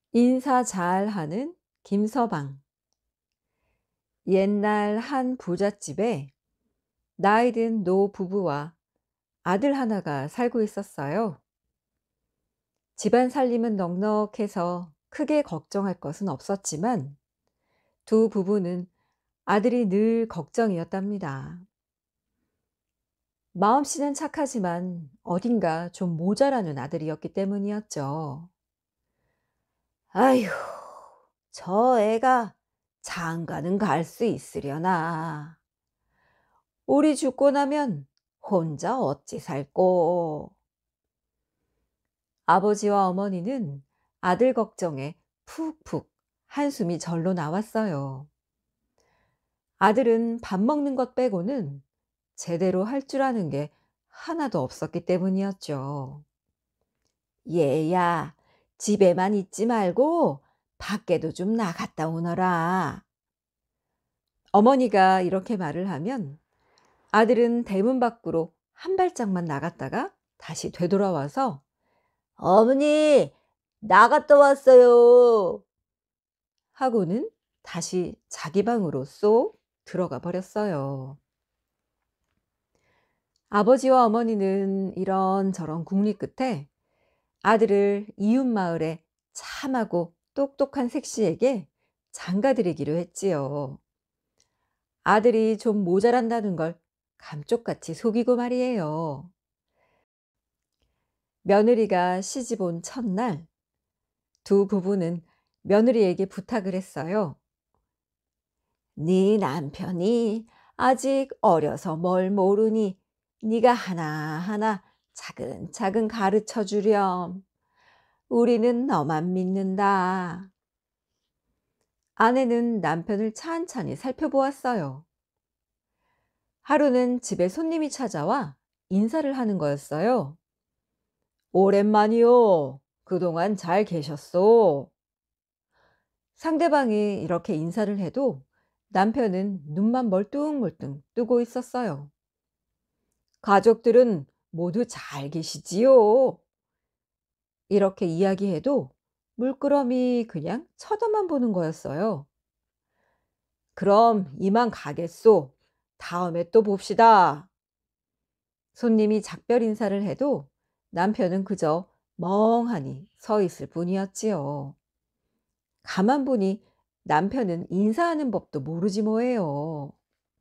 인사 잘하는 김서방. 옛날 한 부잣집에 나이 든 노부부와 아들 하나가 살고 있었어요. 집안 살림은 넉넉해서 크게 걱정할 것은 없었지만 두 부부는 아들이 늘 걱정이었답니다. 마음씨는 착하지만 어딘가 좀 모자라는 아들이었기 때문이었죠. 아휴, 저 애가 장가는 갈 수 있으려나. 우리 죽고 나면 혼자 어찌 살꼬. 아버지와 어머니는 아들 걱정에 푹푹 한숨이 절로 나왔어요. 아들은 밥 먹는 것 빼고는 제대로 할 줄 아는 게 하나도 없었기 때문이었죠. 얘야, 집에만 있지 말고 밖에도 좀 나갔다 오너라. 어머니가 이렇게 말을 하면 아들은 대문 밖으로 한 발짝만 나갔다가 다시 되돌아와서 어머니, 나갔다 왔어요. 하고는 다시 자기 방으로 쏙 들어가 버렸어요. 아버지와 어머니는 이런저런 궁리 끝에 아들을 이웃 마을의 참하고 똑똑한 색시에게 장가들이기로 했지요. 아들이 좀 모자란다는 걸 감쪽같이 속이고 말이에요. 며느리가 시집 온 첫날 두 부부는 며느리에게 부탁을 했어요. 네 남편이 아직 어려서 뭘 모르니 네가 하나하나 차근차근 가르쳐 주렴. 우리는 너만 믿는다. 아내는 남편을 찬찬히 살펴보았어요. 하루는 집에 손님이 찾아와 인사를 하는 거였어요. 오랜만이요. 그동안 잘 계셨소? 상대방이 이렇게 인사를 해도 남편은 눈만 멀뚱멀뚱 뜨고 있었어요. 가족들은 모두 잘 계시지요? 이렇게 이야기해도 물끄러미 그냥 쳐다만 보는 거였어요. 그럼 이만 가겠소. 다음에 또 봅시다. 손님이 작별 인사를 해도 남편은 그저 멍하니 서 있을 뿐이었지요. 가만 보니 남편은 인사하는 법도 모르지 뭐예요.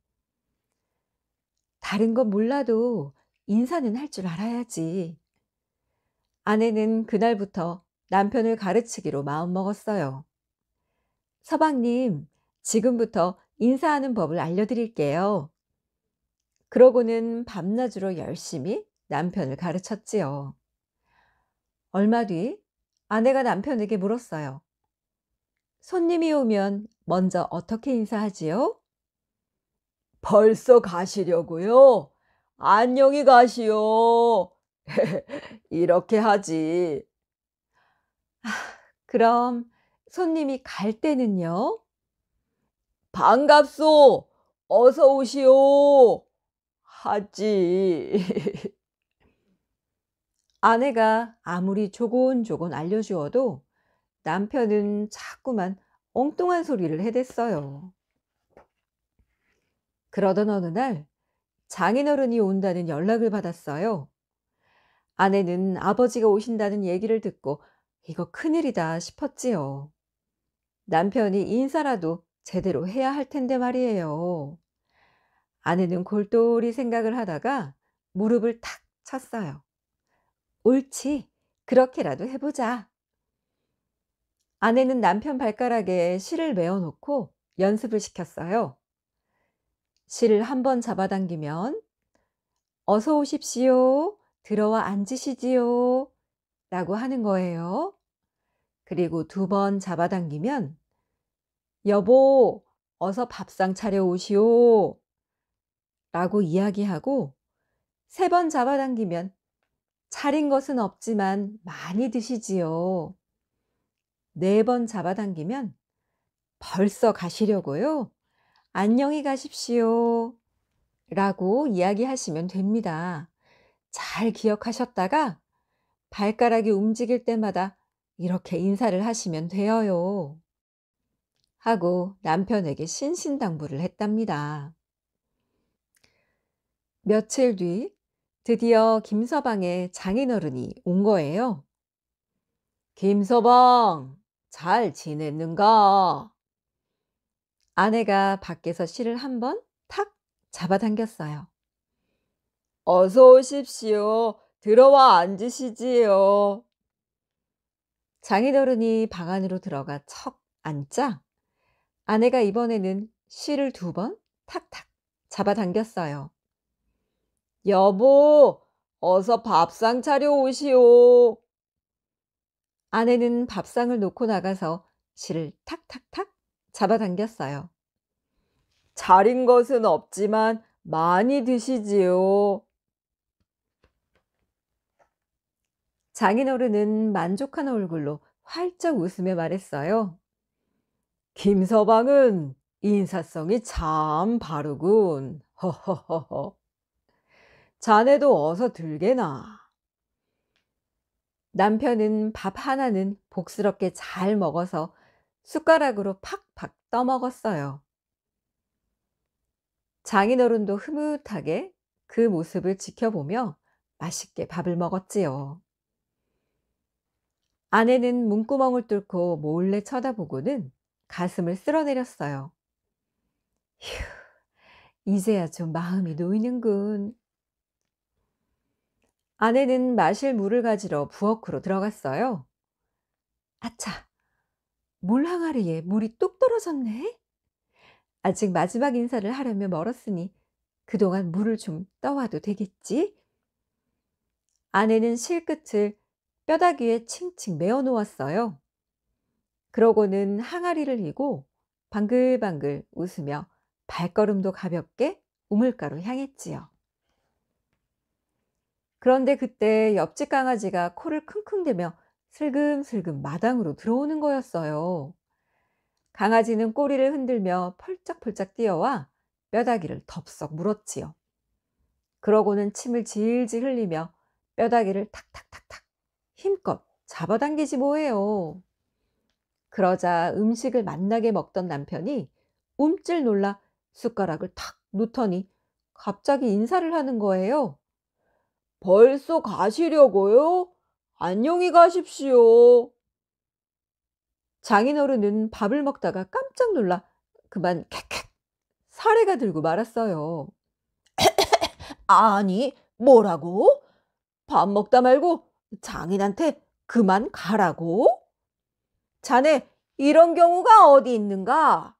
다른 건 몰라도 인사는 할 줄 알아야지. 아내는 그날부터 남편을 가르치기로 마음먹었어요. 서방님, 지금부터 인사하는 법을 알려드릴게요. 그러고는 밤낮으로 열심히 남편을 가르쳤지요. 얼마 뒤 아내가 남편에게 물었어요. 손님이 오면 먼저 어떻게 인사하지요? 벌써 가시려고요? 안녕히 가시오. 이렇게 하지. 그럼 손님이 갈 때는요? 반갑소. 어서 오시오. 하지. 아내가 아무리 조곤조곤 알려주어도 남편은 자꾸만 엉뚱한 소리를 해댔어요. 그러던 어느 날 장인어른이 온다는 연락을 받았어요. 아내는 아버지가 오신다는 얘기를 듣고 이거 큰일이다 싶었지요. 남편이 인사라도 제대로 해야 할 텐데 말이에요. 아내는 골똘히 생각을 하다가 무릎을 탁 쳤어요. 옳지. 그렇게라도 해보자. 아내는 남편 발가락에 실을 매어 놓고 연습을 시켰어요. 실을 한 번 잡아당기면 어서 오십시오. 들어와 앉으시지요. 라고 하는 거예요. 그리고 두 번 잡아당기면 여보, 어서 밥상 차려오시오. 라고 이야기하고 세 번 잡아당기면 차린 것은 없지만 많이 드시지요. 네 번 잡아당기면 벌써 가시려고요. 안녕히 가십시오. 라고 이야기하시면 됩니다. 잘 기억하셨다가 발가락이 움직일 때마다 이렇게 인사를 하시면 돼요. 하고 남편에게 신신당부를 했답니다. 며칠 뒤 드디어 김서방의 장인어른이 온 거예요. 김서방, 잘 지냈는가? 아내가 밖에서 실을 한번 탁 잡아당겼어요. 어서 오십시오. 들어와 앉으시지요. 장인어른이 방 안으로 들어가 척 앉자 아내가 이번에는 실을 2번 탁탁 잡아당겼어요. 여보, 어서 밥상 차려 오시오. 아내는 밥상을 놓고 나가서 실을 탁탁탁 잡아당겼어요. 차린 것은 없지만 많이 드시지요. 장인어른은 만족한 얼굴로 활짝 웃으며 말했어요. 김서방은 인사성이 참 바르군. 허허허허. 자네도 어서 들게나. 남편은 밥 하나는 복스럽게 잘 먹어서 숟가락으로 팍팍 떠먹었어요. 장인어른도 흐뭇하게 그 모습을 지켜보며 맛있게 밥을 먹었지요. 아내는 문구멍을 뚫고 몰래 쳐다보고는 가슴을 쓸어내렸어요. 휴, 이제야 좀 마음이 놓이는군. 아내는 마실 물을 가지러 부엌으로 들어갔어요. 아차, 물 항아리에 물이 뚝 떨어졌네. 아직 마지막 인사를 하려면 멀었으니 그동안 물을 좀 떠와도 되겠지? 아내는 실끝을 뼈다귀 위에 칭칭 메어 놓았어요. 그러고는 항아리를 이고 방글방글 웃으며 발걸음도 가볍게 우물가로 향했지요. 그런데 그때 옆집 강아지가 코를 킁킁대며 슬금슬금 마당으로 들어오는 거였어요. 강아지는 꼬리를 흔들며 펄쩍펄쩍 뛰어와 뼈다귀를 덥석 물었지요. 그러고는 침을 질질 흘리며 뼈다귀를 탁탁탁탁 힘껏 잡아당기지 뭐예요. 그러자 음식을 맛나게 먹던 남편이 움찔 놀라 숟가락을 탁 놓더니 갑자기 인사를 하는 거예요. 벌써 가시려고요? 안녕히 가십시오. 장인어른은 밥을 먹다가 깜짝 놀라 그만 캑캑 사례가 들고 말았어요. 아니, 뭐라고? 밥 먹다 말고 장인한테 그만 가라고? 자네 이런 경우가 어디 있는가?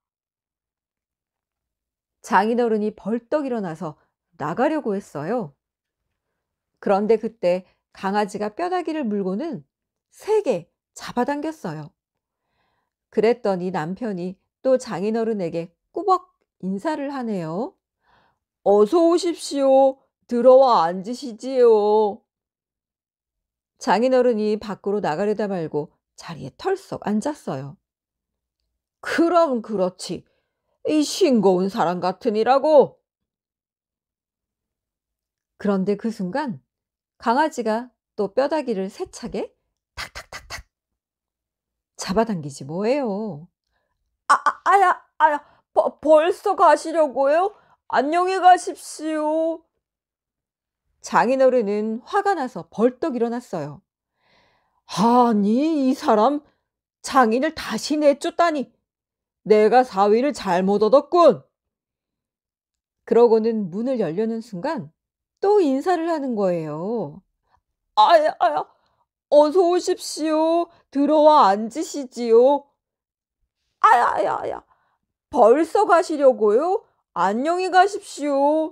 장인어른이 벌떡 일어나서 나가려고 했어요. 그런데 그때 강아지가 뼈다귀를 물고는 세게 잡아당겼어요. 그랬더니 남편이 또 장인어른에게 꾸벅 인사를 하네요. 어서 오십시오. 들어와 앉으시지요. 장인어른이 밖으로 나가려다 말고 자리에 털썩 앉았어요. 그럼 그렇지. 이 싱거운 사람 같으니라고. 그런데 그 순간 강아지가 또 뼈다귀를 세차게 탁탁탁탁 잡아당기지 뭐예요. 아야, 벌써 가시려고요? 안녕히 가십시오. 장인어른은 화가 나서 벌떡 일어났어요. 아니, 이 사람 장인을 다시 내쫓다니. 내가 사위를 잘못 얻었군. 그러고는 문을 열려는 순간 또 인사를 하는 거예요. 아야, 어서 오십시오. 들어와 앉으시지요. 아야, 벌써 가시려고요? 안녕히 가십시오.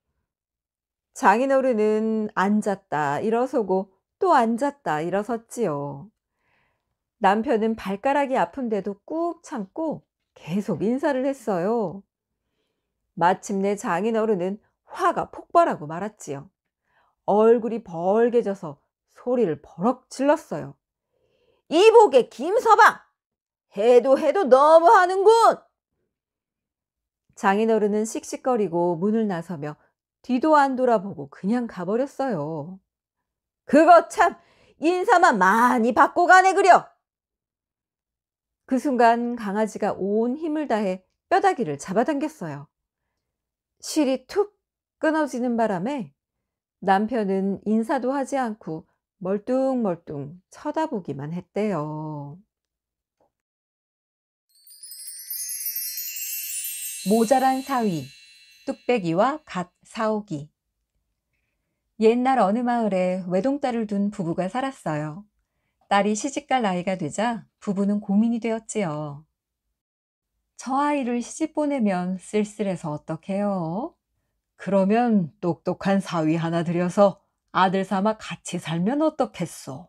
장인어른은 앉았다 일어서고 또 앉았다 일어섰지요. 남편은 발가락이 아픈데도 꾹 참고 계속 인사를 했어요. 마침내 장인어른은 화가 폭발하고 말았지요. 얼굴이 벌개져서 소리를 버럭 질렀어요. 이복의 김서방! 해도 너무하는군! 장인어른은 씩씩거리고 문을 나서며 뒤도 안 돌아보고 그냥 가버렸어요. 그거 참 인사만 많이 받고 가네 그려. 그 순간 강아지가 온 힘을 다해 뼈다귀를 잡아당겼어요. 실이 툭 끊어지는 바람에 남편은 인사도 하지 않고 멀뚱멀뚱 쳐다보기만 했대요. 모자란 사위, 뚝배기와 갓 사오기. 옛날 어느 마을에 외동딸을 둔 부부가 살았어요. 딸이 시집갈 나이가 되자 부부는 고민이 되었지요. 저 아이를 시집 보내면 쓸쓸해서 어떡해요? 그러면 똑똑한 사위 하나 들여서 아들 삼아 같이 살면 어떻겠소?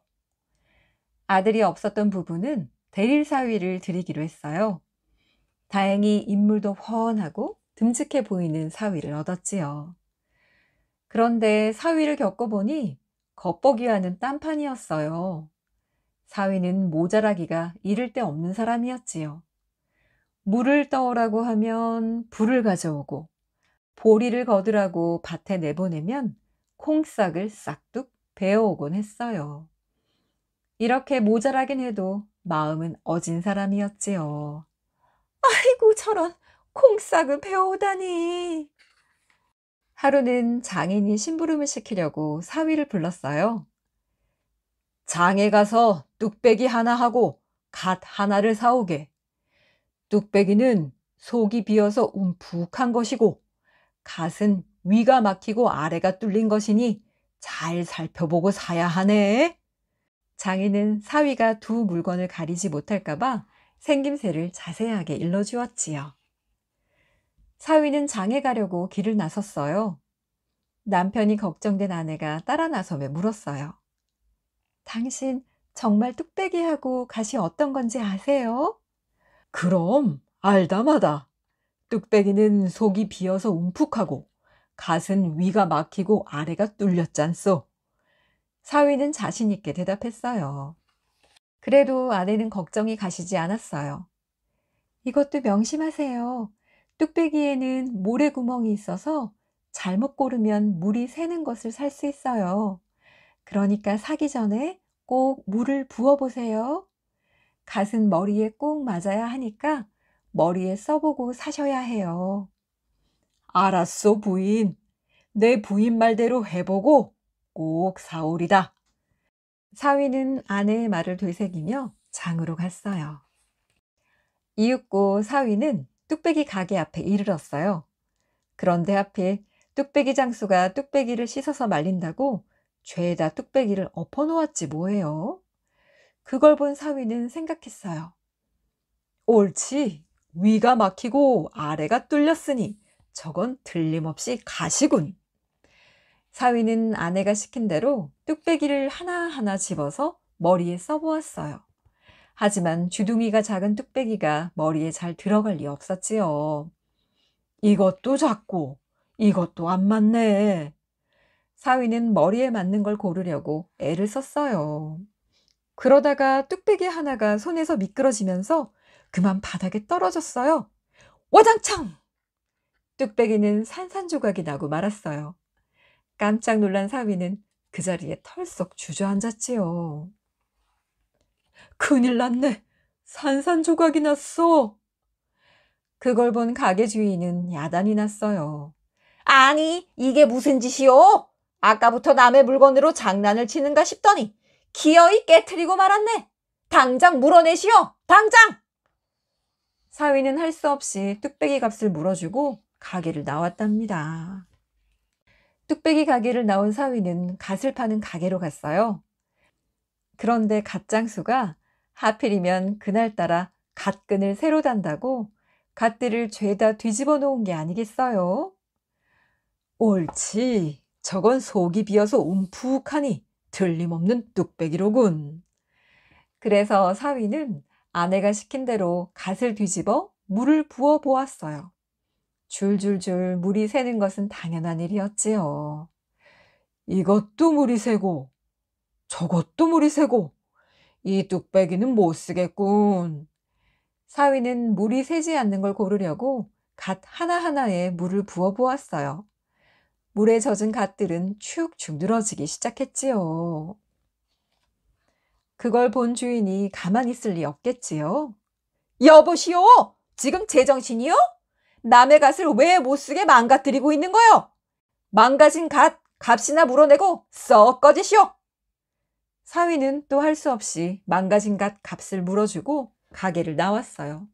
아들이 없었던 부부는 대릴 사위를 들이기로 했어요. 다행히 인물도 훤하고 듬직해 보이는 사위를 얻었지요. 그런데 사위를 겪어보니 겉보기와는 딴판이었어요. 사위는 모자라기가 이를 데 없는 사람이었지요. 물을 떠오라고 하면 불을 가져오고, 보리를 거두라고 밭에 내보내면 콩싹을 싹둑 베어오곤 했어요. 이렇게 모자라긴 해도 마음은 어진 사람이었지요. 아이고 저런, 콩싹을 베어오다니. 하루는 장인이 심부름을 시키려고 사위를 불렀어요. 장에 가서 뚝배기 하나 하고 갓 하나를 사오게. 뚝배기는 속이 비어서 움푹한 것이고 갓은 위가 막히고 아래가 뚫린 것이니 잘 살펴보고 사야 하네. 장인은 사위가 두 물건을 가리지 못할까 봐 생김새를 자세하게 일러주었지요. 사위는 장에 가려고 길을 나섰어요. 남편이 걱정된 아내가 따라 나서며 물었어요. 당신 정말 뚝배기하고 갓이 어떤 건지 아세요? 그럼 알다마다. 뚝배기는 속이 비어서 움푹하고 갓은 위가 막히고 아래가 뚫렸잖소. 사위는 자신 있게 대답했어요. 그래도 아내는 걱정이 가시지 않았어요. 이것도 명심하세요. 뚝배기에는 모래구멍이 있어서 잘못 고르면 물이 새는 것을 살 수 있어요. 그러니까 사기 전에 꼭 물을 부어보세요. 갓은 머리에 꼭 맞아야 하니까 머리에 써보고 사셔야 해요. 알았소, 부인. 내 부인 말대로 해보고 꼭 사오리다. 사위는 아내의 말을 되새기며 장으로 갔어요. 이윽고 사위는 뚝배기 가게 앞에 이르렀어요. 그런데 하필 뚝배기 장수가 뚝배기를 씻어서 말린다고 죄다 뚝배기를 엎어놓았지 뭐예요. 그걸 본 사위는 생각했어요. 옳지. 위가 막히고 아래가 뚫렸으니 저건 틀림없이 가시군. 사위는 아내가 시킨 대로 뚝배기를 하나하나 집어서 머리에 써보았어요. 하지만 주둥이가 작은 뚝배기가 머리에 잘 들어갈 리 없었지요. 이것도 작고 이것도 안 맞네. 사위는 머리에 맞는 걸 고르려고 애를 썼어요. 그러다가 뚝배기 하나가 손에서 미끄러지면서 그만 바닥에 떨어졌어요. 와장창! 뚝배기는 산산조각이 나고 말았어요. 깜짝 놀란 사위는 그 자리에 털썩 주저앉았지요. 큰일 났네. 산산조각이 났어. 그걸 본 가게 주인은 야단이 났어요. 아니, 이게 무슨 짓이오? 아까부터 남의 물건으로 장난을 치는가 싶더니 기어이 깨트리고 말았네. 당장 물어내시오. 당장! 사위는 할 수 없이 뚝배기 값을 물어주고 가게를 나왔답니다. 뚝배기 가게를 나온 사위는 갓을 파는 가게로 갔어요. 그런데 갓장수가 하필이면 그날따라 갓끈을 새로 단다고 갓들을 죄다 뒤집어 놓은 게 아니겠어요? 옳지. 저건 속이 비어서 움푹하니 틀림없는 뚝배기로군. 그래서 사위는 아내가 시킨 대로 갓을 뒤집어 물을 부어 보았어요. 줄줄줄 물이 새는 것은 당연한 일이었지요. 이것도 물이 새고 저것도 물이 새고 이 뚝배기는 못 쓰겠군. 사위는 물이 새지 않는 걸 고르려고 갓 하나하나에 물을 부어 보았어요. 물에 젖은 갓들은 축축 늘어지기 시작했지요. 그걸 본 주인이 가만히 있을 리 없겠지요. 여보시오! 지금 제정신이요? 남의 갓을 왜 못쓰게 망가뜨리고 있는 거요? 망가진 값이나 물어내고 썩 꺼지시오! 사위는 또 할 수 없이 망가진 값을 물어주고 가게를 나왔어요.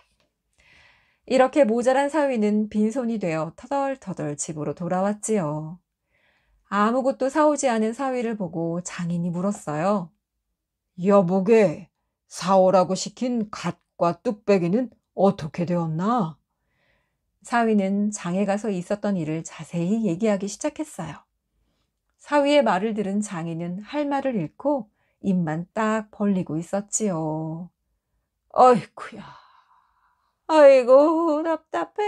이렇게 모자란 사위는 빈손이 되어 터덜터덜 집으로 돌아왔지요. 아무것도 사오지 않은 사위를 보고 장인이 물었어요. 여보게, 사오라고 시킨 갓과 뚝배기는 어떻게 되었나? 사위는 장에 가서 있었던 일을 자세히 얘기하기 시작했어요. 사위의 말을 들은 장인은 할 말을 잃고 입만 딱 벌리고 있었지요. 어이쿠야, 아이고 답답해.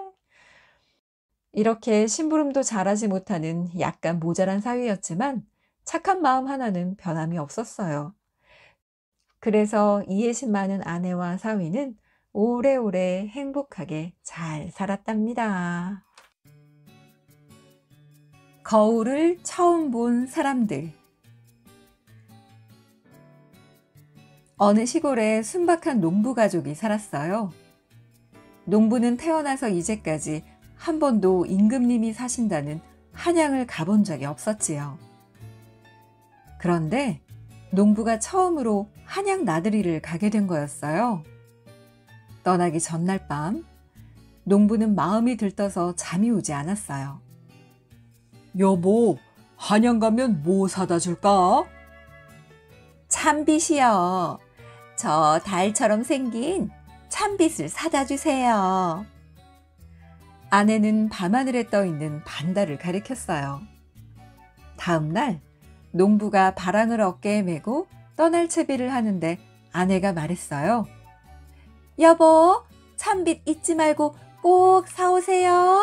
이렇게 심부름도 잘하지 못하는 약간 모자란 사위였지만 착한 마음 하나는 변함이 없었어요. 그래서 이해심 많은 아내와 사위는 오래오래 행복하게 잘 살았답니다. 거울을 처음 본 사람들. 어느 시골에 순박한 농부 가족이 살았어요. 농부는 태어나서 이제까지 한 번도 임금님이 사신다는 한양을 가본 적이 없었지요. 그런데 농부가 처음으로 한양 나들이를 가게 된 거였어요. 떠나기 전날 밤, 농부는 마음이 들떠서 잠이 오지 않았어요. 여보, 한양 가면 뭐 사다 줄까? 참빗이요. 저 달처럼 생긴 참빗을 사다 주세요. 아내는 밤하늘에 떠있는 반달을 가리켰어요. 다음 날 농부가 바랑을 어깨에 메고 떠날 채비를 하는데 아내가 말했어요. 여보, 참빗 잊지 말고 꼭 사오세요.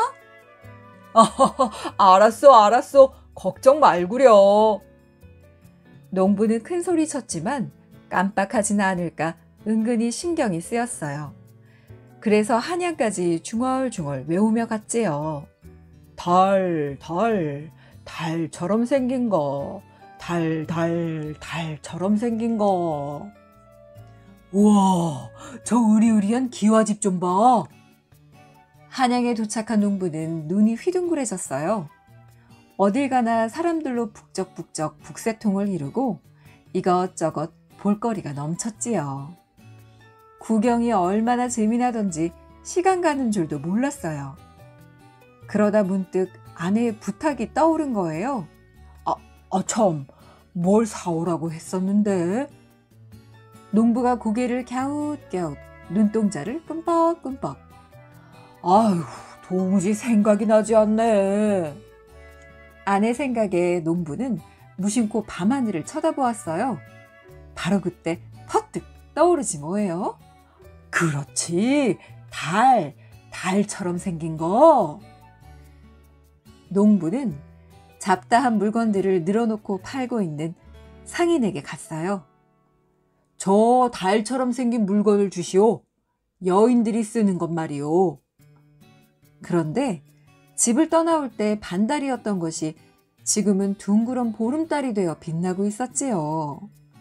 알았어. 걱정 말구려. 농부는 큰 소리 쳤지만 깜빡하지는 않을까 은근히 신경이 쓰였어요. 그래서 한양까지 중얼중얼 외우며 갔지요. 달처럼 생긴 거. 달처럼 생긴 거. 우와, 저 으리으리한 기와집 좀 봐. 한양에 도착한 농부는 눈이 휘둥그레졌어요. 어딜 가나 사람들로 북적북적 북새통을 이루고 이것저것 볼거리가 넘쳤지요. 구경이 얼마나 재미나던지 시간 가는 줄도 몰랐어요. 그러다 문득 아내의 부탁이 떠오른 거예요. 참, 뭘 사오라고 했었는데? 농부가 고개를 갸웃갸웃, 눈동자를 끔뻑끔뻑. 아휴, 도무지 생각이 나지 않네. 아내 생각에 농부는 무심코 밤하늘을 쳐다보았어요. 바로 그때 퍼뜩 떠오르지 뭐예요? 그렇지, 달처럼 생긴 거. 농부는 잡다한 물건들을 늘어놓고 팔고 있는 상인에게 갔어요. 저 달처럼 생긴 물건을 주시오. 여인들이 쓰는 것 말이오. 그런데 집을 떠나올 때 반달이었던 것이 지금은 둥그런 보름달이 되어 빛나고 있었지요.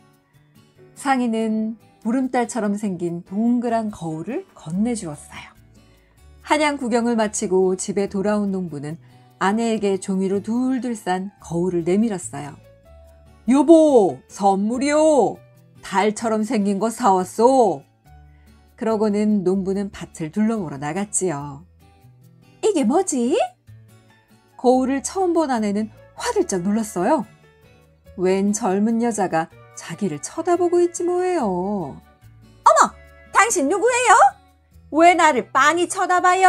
상인은 보름달처럼 생긴 동그란 거울을 건네주었어요. 한양 구경을 마치고 집에 돌아온 농부는 아내에게 종이로 둘둘 싼 거울을 내밀었어요. 여보, 선물이요. 달처럼 생긴 거 사왔소. 그러고는 농부는 밭을 둘러보러 나갔지요. 이게 뭐지? 거울을 처음 본 아내는 화들짝 놀랐어요. 웬 젊은 여자가 자기를 쳐다보고 있지 뭐예요. 어머! 당신 누구예요? 왜 나를 빤히 쳐다봐요?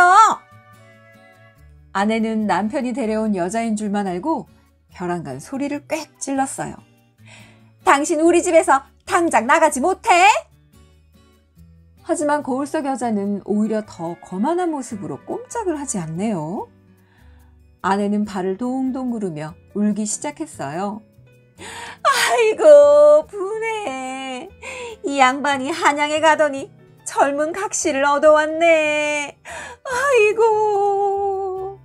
아내는 남편이 데려온 여자인 줄만 알고 벼랑간 소리를 꽥 질렀어요. 당신 우리 집에서 당장 나가지 못해? 하지만 거울 속 여자는 오히려 더 거만한 모습으로 꼼짝을 하지 않네요. 아내는 발을 동동 구르며 울기 시작했어요. 아이고, 분해. 이 양반이 한양에 가더니 젊은 각시를 얻어왔네. 아이고.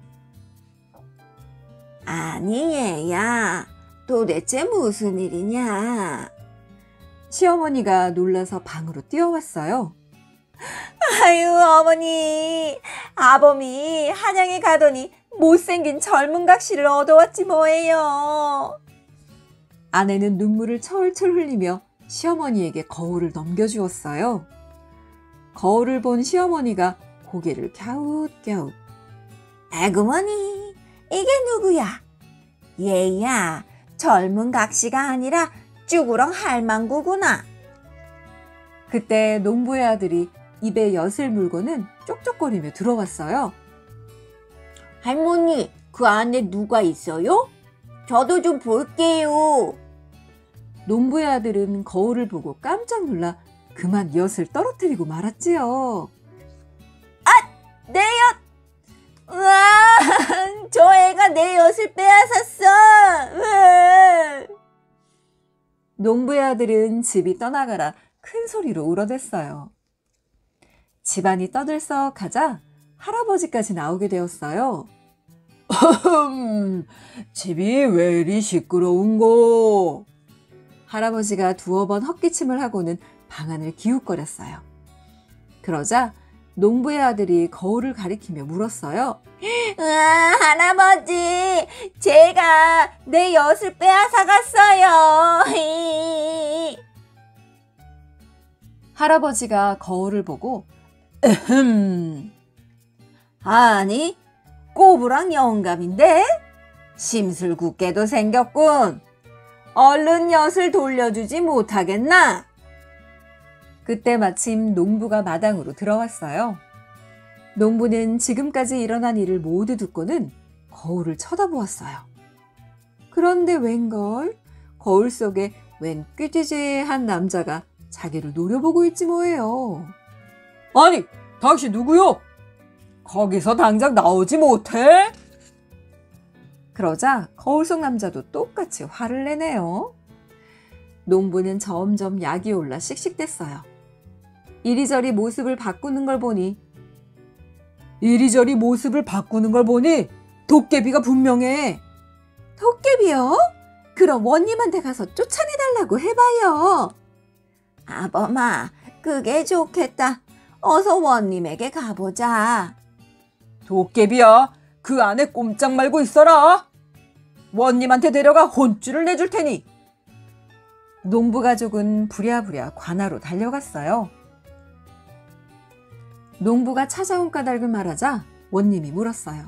아니, 얘야. 도대체 무슨 일이냐? 시어머니가 놀라서 방으로 뛰어왔어요. 아유, 어머니. 아범이 한양에 가더니 못생긴 젊은 각시를 얻어왔지 뭐예요. 아내는 눈물을 철철 흘리며 시어머니에게 거울을 넘겨주었어요. 거울을 본 시어머니가 고개를 갸웃갸웃. 아구머니, 이게 누구야? 얘야, 젊은 각시가 아니라 쭈구렁 할망구구나. 그때 농부의 아들이 입에 엿을 물고는 쪽쪽거리며 들어왔어요. 할머니, 그 안에 누가 있어요? 저도 좀 볼게요. 농부의 아들은 거울을 보고 깜짝 놀라 그만 엿을 떨어뜨리고 말았지요. 내 엿! 우와, 저 애가 내 엿을 빼앗았어. 으아. 농부의 아들은 집이 떠나가라 큰 소리로 울어댔어요. 집안이 떠들썩하자 할아버지까지 나오게 되었어요. 집이 왜 이리 시끄러운고? 할아버지가 두어 번 헛기침을 하고는 방안을 기웃거렸어요. 그러자 농부의 아들이 거울을 가리키며 물었어요. 할아버지, 제가 내 엿을 빼앗아갔어요. 할아버지가 거울을 보고 아니, 꼬부랑 영감인데? 심술궂게도 생겼군. 얼른 엿을 돌려주지 못하겠나? 그때 마침 농부가 마당으로 들어왔어요. 농부는 지금까지 일어난 일을 모두 듣고는 거울을 쳐다보았어요. 그런데 웬걸? 거울 속에 웬 꾀지지한 남자가 자기를 노려보고 있지 뭐예요. 아니, 당신 누구요? 거기서 당장 나오지 못해? 그러자 거울 속 남자도 똑같이 화를 내네요. 농부는 점점 약이 올라 씩씩댔어요. 이리저리 모습을 바꾸는 걸 보니 도깨비가 분명해. 도깨비요? 그럼 원님한테 가서 쫓아내달라고 해봐요. 아범아, 그게 좋겠다. 어서 원님에게 가보자. 도깨비야, 그 안에 꼼짝 말고 있어라. 원님한테 데려가 혼쭐을 내줄 테니. 농부 가족은 부랴부랴 관하로 달려갔어요. 농부가 찾아온 까닭을 말하자 원님이 물었어요.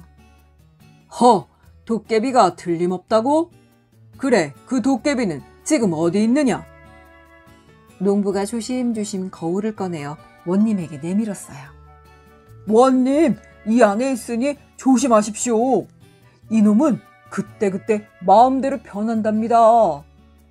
도깨비가 틀림없다고? 그래, 그 도깨비는 지금 어디 있느냐? 농부가 조심조심 거울을 꺼내어 원님에게 내밀었어요. 원님, 이 안에 있으니 조심하십시오. 이놈은 그때그때 마음대로 변한답니다.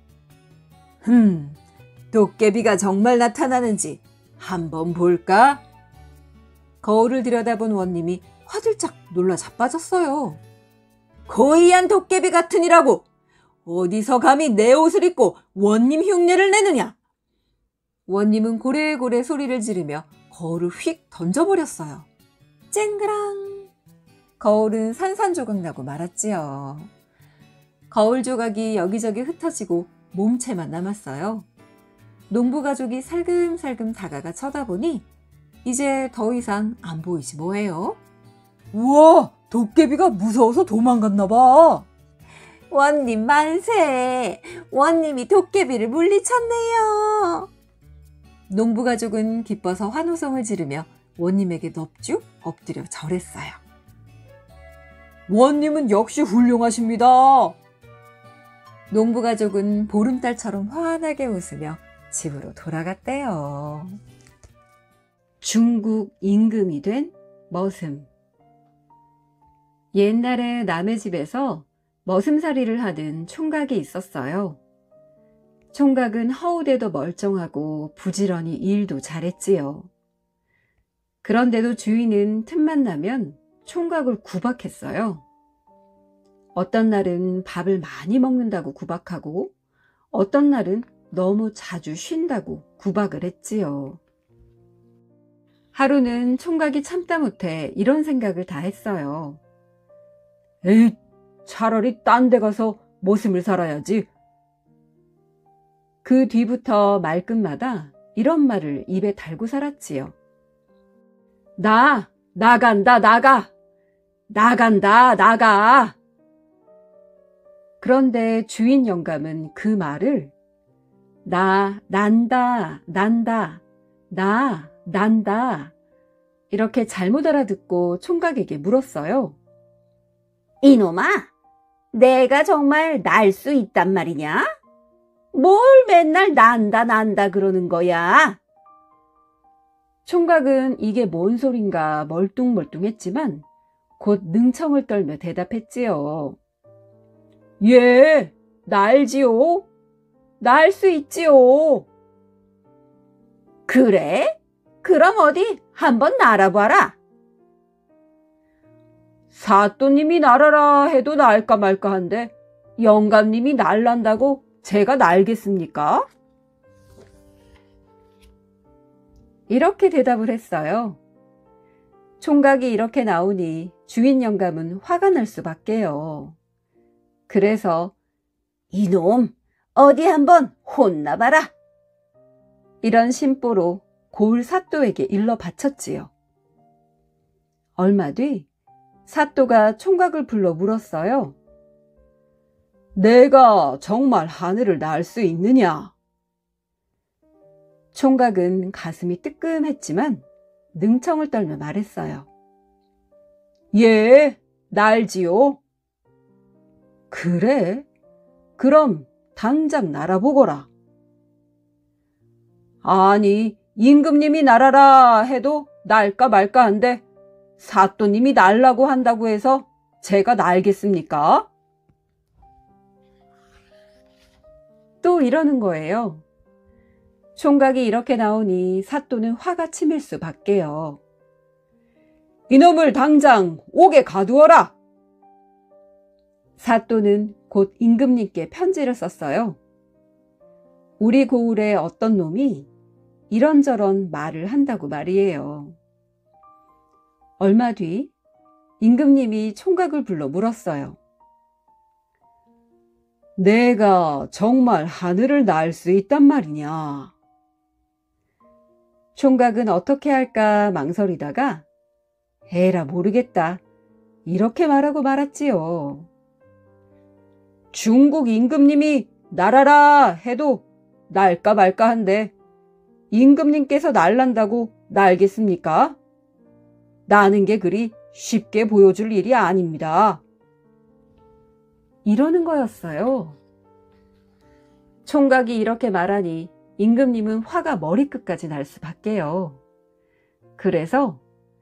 도깨비가 정말 나타나는지 한번 볼까? 거울을 들여다본 원님이 화들짝 놀라 자빠졌어요. 고이한 도깨비 같으니라고! 어디서 감히 내 옷을 입고 원님 흉내를 내느냐? 원님은 고래고래 소리를 지르며 거울을 휙 던져버렸어요. 쨍그랑! 거울은 산산조각 나고 말았지요. 거울 조각이 여기저기 흩어지고 몸체만 남았어요. 농부 가족이 살금살금 다가가 쳐다보니 이제 더 이상 안 보이지 뭐예요. 우와, 도깨비가 무서워서 도망갔나 봐. 원님 만세! 원님이 도깨비를 물리쳤네요. 농부 가족은 기뻐서 환호성을 지르며 원님에게 넙죽 엎드려 절했어요. 원님은 역시 훌륭하십니다. 농부 가족은 보름달처럼 환하게 웃으며 집으로 돌아갔대요. 중국 임금이 된 머슴. 옛날에 남의 집에서 머슴살이를 하던 총각이 있었어요. 총각은 허우대도 멀쩡하고 부지런히 일도 잘했지요. 그런데도 주인은 틈만 나면 총각을 구박했어요. 어떤 날은 밥을 많이 먹는다고 구박하고 어떤 날은 너무 자주 쉰다고 구박을 했지요. 하루는 총각이 참다 못해 이런 생각을 다 했어요. 에이, 차라리 딴 데 가서 머슴을 살아야지. 그 뒤부터 말끝마다 이런 말을 입에 달고 살았지요. 나간다, 나가. 나간다, 나가. 그런데 주인 영감은 그 말을 난다, 난다. 이렇게 잘못 알아듣고 총각에게 물었어요. 이놈아, 내가 정말 날 수 있단 말이냐? 뭘 맨날 난다 그러는 거야? 총각은 이게 뭔 소린가 멀뚱멀뚱했지만 곧 능청을 떨며 대답했지요. 예, 날지요. 날 수 있지요. 그래? 그럼 어디 한번 날아봐라. 사또님이 날아라 해도 날까 말까 한데 영감님이 날란다고 제가 날겠습니까? 이렇게 대답을 했어요. 총각이 이렇게 나오니 주인 영감은 화가 날 수밖에요. 그래서 이놈 어디 한번 혼나봐라. 이런 심보로 고을 사또에게 일러 바쳤지요. 얼마 뒤 사또가 총각을 불러 물었어요. 내가 정말 하늘을 날 수 있느냐? 총각은 가슴이 뜨끔했지만 능청을 떨며 말했어요. 예, 날지요. 그래? 그럼 당장 날아보거라. 아니, 임금님이 날아라 해도 날까 말까 한데 사또님이 날라고 한다고 해서 제가 날겠습니까? 또 이러는 거예요. 총각이 이렇게 나오니 사또는 화가 치밀 수밖에요. 이놈을 당장 옥에 가두어라. 사또는 곧 임금님께 편지를 썼어요. 우리 고을에 어떤 놈이 이런저런 말을 한다고 말이에요. 얼마 뒤 임금님이 총각을 불러 물었어요. 내가 정말 하늘을 날 수 있단 말이냐? 총각은 어떻게 할까 망설이다가 에라 모르겠다 이렇게 말하고 말았지요. 중국 임금님이 날아라 해도 날까 말까 한데 임금님께서 날란다고 날겠습니까? 나는 게 그리 쉽게 보여줄 일이 아닙니다. 이러는 거였어요. 총각이 이렇게 말하니 임금님은 화가 머리끝까지 날 수밖에요. 그래서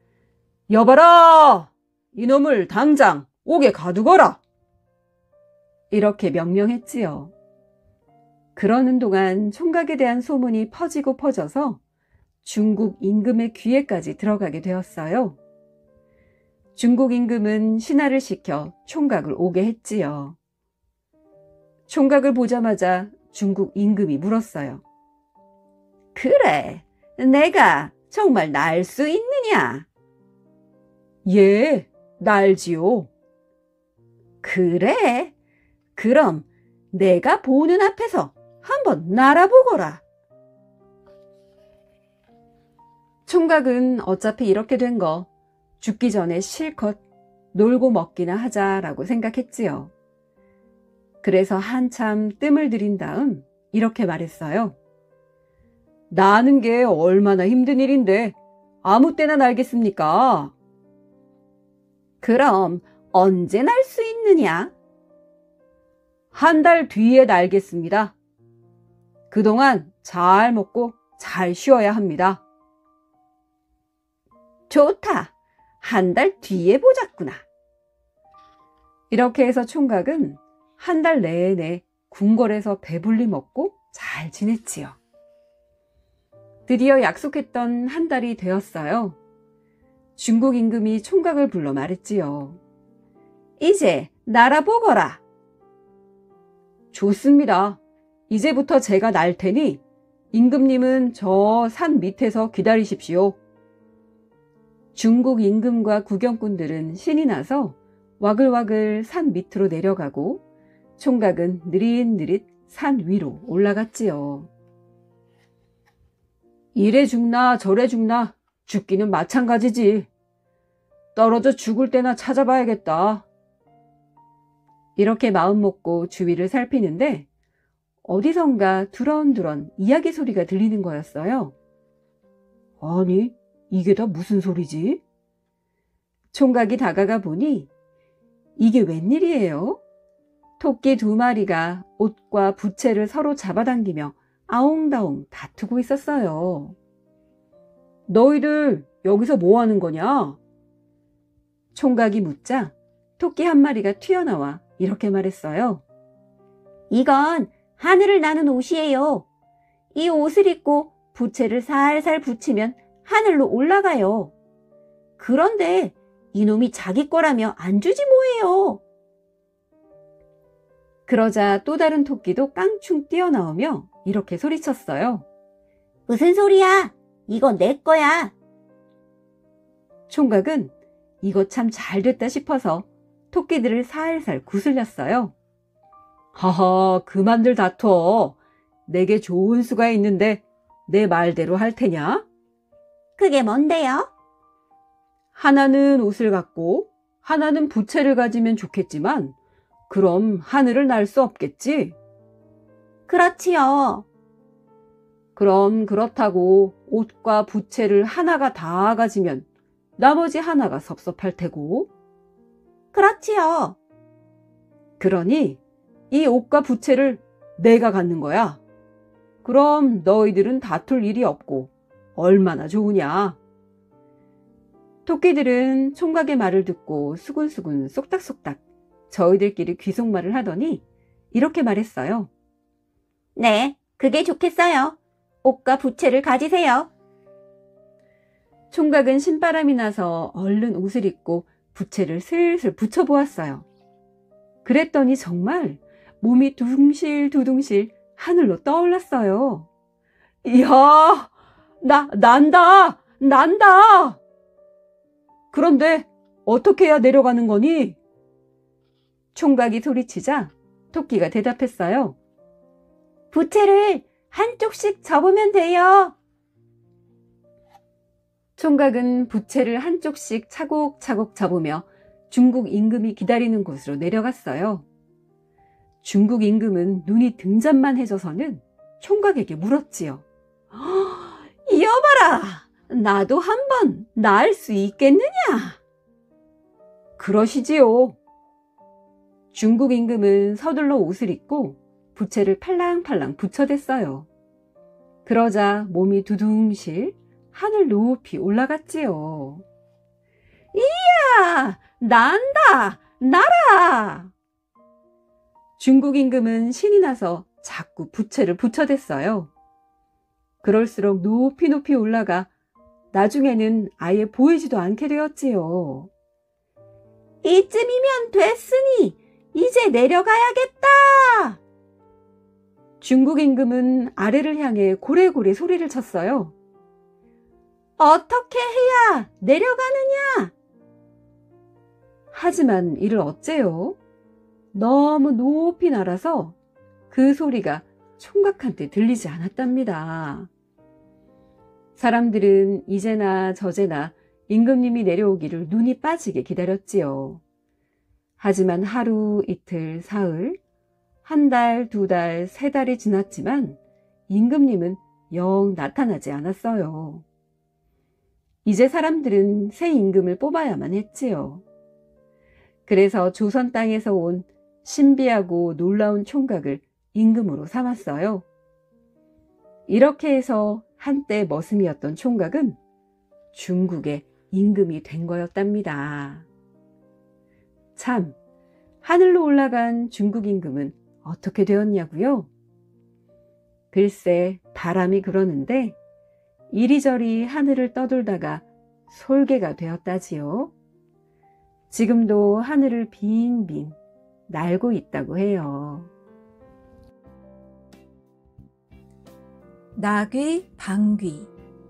여봐라! 이놈을 당장 옥에 가두거라! 이렇게 명령했지요. 그러는 동안 총각에 대한 소문이 퍼지고 퍼져서 중국 임금의 귀에까지 들어가게 되었어요. 중국 임금은 신하를 시켜 총각을 오게 했지요. 총각을 보자마자 중국 임금이 물었어요. 그래, 내가 정말 날 수 있느냐? 예, 날지요. 그래, 그럼 내가 보는 앞에서 한번 날아보거라. 총각은 어차피 이렇게 된 거 죽기 전에 실컷 놀고 먹기나 하자라고 생각했지요. 그래서 한참 뜸을 들인 다음 이렇게 말했어요. 나는 게 얼마나 힘든 일인데 아무 때나 날겠습니까? 그럼 언제 날 수 있느냐? 한 달 뒤에 날겠습니다. 그동안 잘 먹고 잘 쉬어야 합니다. 좋다. 한 달 뒤에 보자꾸나. 이렇게 해서 총각은 한 달 내내 궁궐에서 배불리 먹고 잘 지냈지요. 드디어 약속했던 한 달이 되었어요. 중국 임금이 총각을 불러 말했지요. 이제 날아보거라. 좋습니다. 이제부터 제가 날 테니 임금님은 저 산 밑에서 기다리십시오. 중국 임금과 구경꾼들은 신이 나서 와글와글 산 밑으로 내려가고 총각은 느릿느릿 산 위로 올라갔지요. 이래 죽나 저래 죽나 죽기는 마찬가지지. 떨어져 죽을 때나 찾아봐야겠다. 이렇게 마음 먹고 주위를 살피는데 어디선가 두런두런 이야기 소리가 들리는 거였어요. 아니, 이게 다 무슨 소리지? 총각이 다가가 보니 이게 웬일이에요? 토끼 2마리가 옷과 부채를 서로 잡아당기며 아웅다웅 다투고 있었어요. 너희들 여기서 뭐 하는 거냐? 총각이 묻자 토끼 1마리가 튀어나와 이렇게 말했어요. 이건 하늘을 나는 옷이에요. 이 옷을 입고 부채를 살살 붙이면 하늘로 올라가요. 그런데 이놈이 자기 거라며 안 주지 뭐예요. 그러자 또 다른 토끼도 깡충 뛰어나오며 이렇게 소리쳤어요. 무슨 소리야? 이건 내 거야. 총각은 이거 참 잘됐다 싶어서 토끼들을 살살 구슬렸어요. 하하, 그만들 다퉈. 내게 좋은 수가 있는데 내 말대로 할 테냐? 그게 뭔데요? 하나는 옷을 갖고 하나는 부채를 가지면 좋겠지만 그럼 하늘을 날 수 없겠지? 그렇지요. 그럼 그렇다고 옷과 부채를 하나가 다 가지면 나머지 하나가 섭섭할 테고. 그렇지요. 그러니 이 옷과 부채를 내가 갖는 거야. 그럼 너희들은 다툴 일이 없고 얼마나 좋으냐. 토끼들은 총각의 말을 듣고 수군수군 쏙닥쏙닥 저희들끼리 귀속말을 하더니 이렇게 말했어요. 네, 그게 좋겠어요. 옷과 부채를 가지세요. 총각은 신바람이 나서 얼른 옷을 입고 부채를 슬슬 붙여보았어요. 그랬더니 정말 몸이 두둥실두둥실 하늘로 떠올랐어요. 이야, 난다! 그런데 어떻게 해야 내려가는 거니? 총각이 소리치자 토끼가 대답했어요. 부채를 한쪽씩 접으면 돼요. 총각은 부채를 한쪽씩 차곡차곡 접으며 중국 임금이 기다리는 곳으로 내려갔어요. 중국 임금은 눈이 등잔만 해져서는 총각에게 물었지요. 여봐라, 나도 한번 날 수 있겠느냐? 그러시지요. 중국 임금은 서둘러 옷을 입고 부채를 팔랑팔랑 붙여댔어요. 그러자 몸이 두둥실 하늘 높이 올라갔지요. 이야, 난다, 날아! 중국 임금은 신이 나서 자꾸 부채를 붙여댔어요. 그럴수록 높이 높이 올라가 나중에는 아예 보이지도 않게 되었지요. 이쯤이면 됐으니 이제 내려가야겠다. 중국 임금은 아래를 향해 고래고래 소리를 쳤어요. 어떻게 해야 내려가느냐? 하지만 이를 어째요? 너무 높이 날아서 그 소리가 총각한테 들리지 않았답니다. 사람들은 이제나 저제나 임금님이 내려오기를 눈이 빠지게 기다렸지요. 하지만 하루, 이틀, 사흘, 1달, 2달, 3달이 지났지만 임금님은 영 나타나지 않았어요. 이제 사람들은 새 임금을 뽑아야만 했지요. 그래서 조선 땅에서 온 신비하고 놀라운 총각을 임금으로 삼았어요. 이렇게 해서 한때 머슴이었던 총각은 중국의 임금이 된 거였답니다. 참, 하늘로 올라간 중국 임금은 어떻게 되었냐고요? 글쎄, 바람이 그러는데 이리저리 하늘을 떠돌다가 솔개가 되었다지요. 지금도 하늘을 빙빙 날고 있다고 해요. 나귀, 방귀.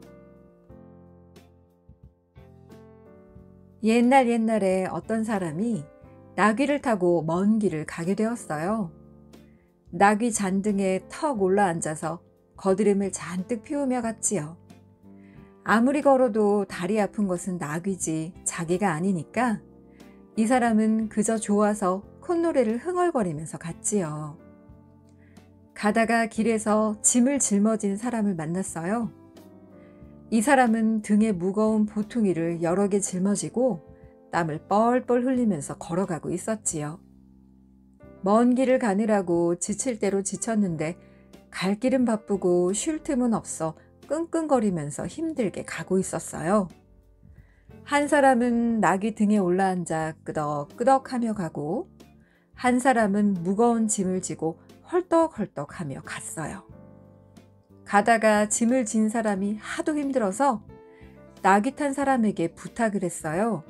옛날에 어떤 사람이 나귀를 타고 먼 길을 가게 되었어요. 나귀 잔등에 턱 올라 앉아서 거드름을 잔뜩 피우며 갔지요. 아무리 걸어도 다리 아픈 것은 나귀지 자기가 아니니까 이 사람은 그저 좋아서 콧노래를 흥얼거리면서 갔지요. 가다가 길에서 짐을 짊어진 사람을 만났어요. 이 사람은 등에 무거운 보퉁이를 여러 개 짊어지고 땀을 뻘뻘 흘리면서 걸어가고 있었지요. 먼 길을 가느라고 지칠 대로 지쳤는데 갈 길은 바쁘고 쉴 틈은 없어 끙끙거리면서 힘들게 가고 있었어요. 한 사람은 나귀 등에 올라앉아 끄덕끄덕하며 가고 한 사람은 무거운 짐을 지고 헐떡헐떡하며 갔어요. 가다가 짐을 진 사람이 하도 힘들어서 나귀 탄 사람에게 부탁을 했어요.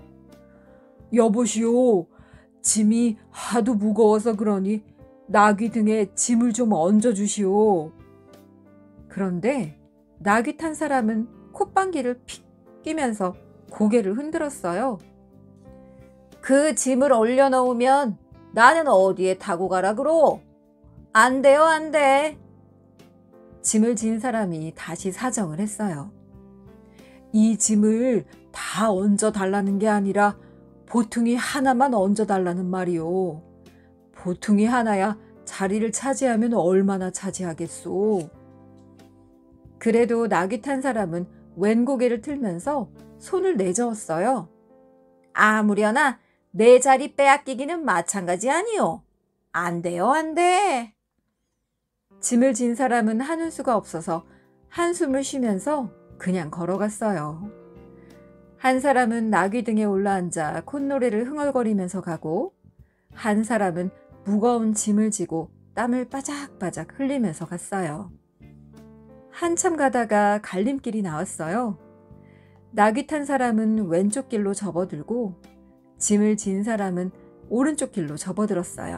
여보시오, 짐이 하도 무거워서 그러니 나귀 등에 짐을 좀 얹어주시오. 그런데 나귀 탄 사람은 콧방귀를 픽 끼면서 고개를 흔들었어요. 그 짐을 올려놓으면 나는 어디에 타고 가라 그러? 안 돼요, 안 돼. 짐을 진 사람이 다시 사정을 했어요. 이 짐을 다 얹어달라는 게 아니라 보퉁이 하나만 얹어달라는 말이오. 보퉁이 하나야 자리를 차지하면 얼마나 차지하겠소. 그래도 나귀 탄 사람은 왼 고개를 틀면서 손을 내저었어요. 아무려나 내 자리 빼앗기기는 마찬가지 아니오. 안 돼요, 안 돼. 짐을 진 사람은 하는 수가 없어서 한숨을 쉬면서 그냥 걸어갔어요. 한 사람은 나귀 등에 올라앉아 콧노래를 흥얼거리면서 가고 한 사람은 무거운 짐을 지고 땀을 바작바작 흘리면서 갔어요. 한참 가다가 갈림길이 나왔어요. 나귀 탄 사람은 왼쪽 길로 접어들고 짐을 진 사람은 오른쪽 길로 접어들었어요.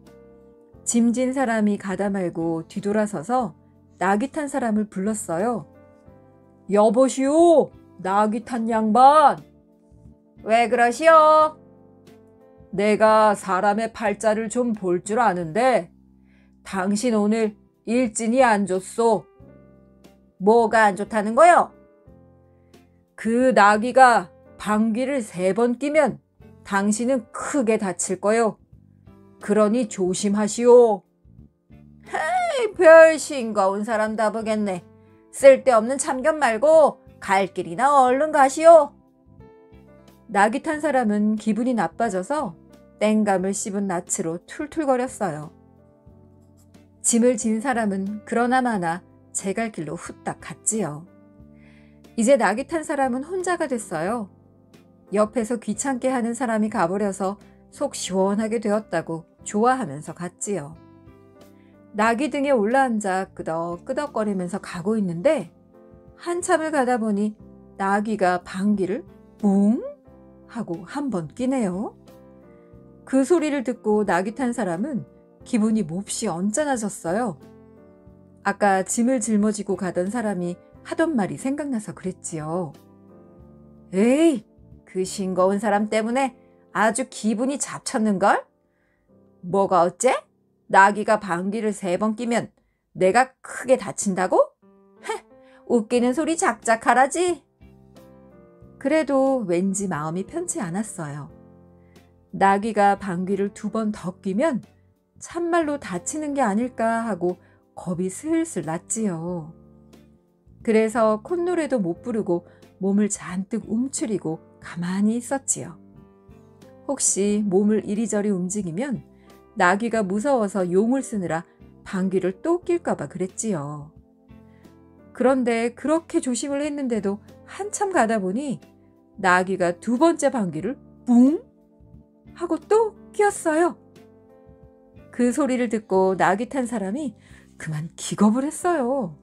짐 진 사람이 가다 말고 뒤돌아서서 나귀 탄 사람을 불렀어요. 여보시오, 나귀 탄 양반. 왜 그러시오? 내가 사람의 팔자를 좀 볼 줄 아는데 당신 오늘 일진이 안 좋소. 뭐가 안 좋다는 거요? 그 나귀가 방귀를 3번 끼면 당신은 크게 다칠 거요. 그러니 조심하시오. 헤이, 별 싱거운 사람 다 보겠네. 쓸데없는 참견 말고 갈 길이나 얼른 가시오. 나귀 탄 사람은 기분이 나빠져서 땡감을 씹은 낯으로 툴툴거렸어요. 짐을 진 사람은 그러나 마나 제 갈 길로 후딱 갔지요. 이제 나귀 탄 사람은 혼자가 됐어요. 옆에서 귀찮게 하는 사람이 가버려서 속 시원하게 되었다고 좋아하면서 갔지요. 나귀 등에 올라앉아 끄덕끄덕거리면서 가고 있는데 한참을 가다 보니 나귀가 방귀를 뿡 하고 한 번 끼네요. 그 소리를 듣고 나귀 탄 사람은 기분이 몹시 언짢아졌어요. 아까 짐을 짊어지고 가던 사람이 하던 말이 생각나서 그랬지요. 에이, 그 싱거운 사람 때문에 아주 기분이 잡쳤는걸? 뭐가 어째? 나귀가 방귀를 3번 끼면 내가 크게 다친다고? 헤, 웃기는 소리 작작하라지. 그래도 왠지 마음이 편치 않았어요. 나귀가 방귀를 2번 더 끼면 참말로 다치는 게 아닐까 하고 겁이 슬슬 났지요. 그래서 콧노래도 못 부르고 몸을 잔뜩 움츠리고 가만히 있었지요. 혹시 몸을 이리저리 움직이면 나귀가 무서워서 용을 쓰느라 방귀를 또 낄까봐 그랬지요. 그런데 그렇게 조심을 했는데도 한참 가다 보니 나귀가 2번째 방귀를 뿡 하고 또 끼었어요. 그 소리를 듣고 나귀 탄 사람이 그만 기겁을 했어요.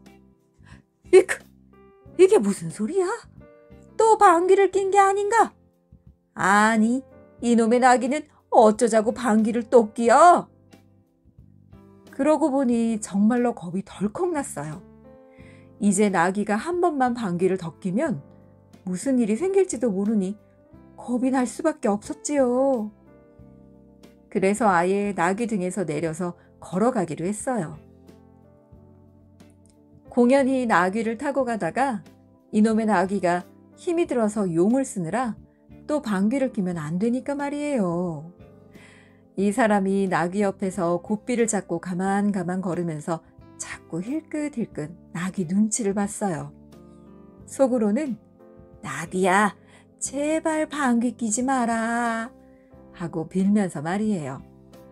이게 무슨 소리야? 또 방귀를 낀 게 아닌가? 아니, 이놈의 나귀는 어쩌자고 방귀를 또 끼어? 그러고 보니 정말로 겁이 덜컥 났어요. 이제 나귀가 한 번만 방귀를 더 끼면 무슨 일이 생길지도 모르니 겁이 날 수밖에 없었지요. 그래서 아예 나귀 등에서 내려서 걸어가기로 했어요. 공연히 나귀를 타고 가다가 이놈의 나귀가 힘이 들어서 용을 쓰느라 또 방귀를 뀌면 안 되니까 말이에요. 이 사람이 나귀 옆에서 고삐를 잡고 가만 걸으면서 자꾸 힐끗힐끗 나귀 눈치를 봤어요. 속으로는 나귀야, 제발 방귀 뀌지 마라 하고 빌면서 말이에요.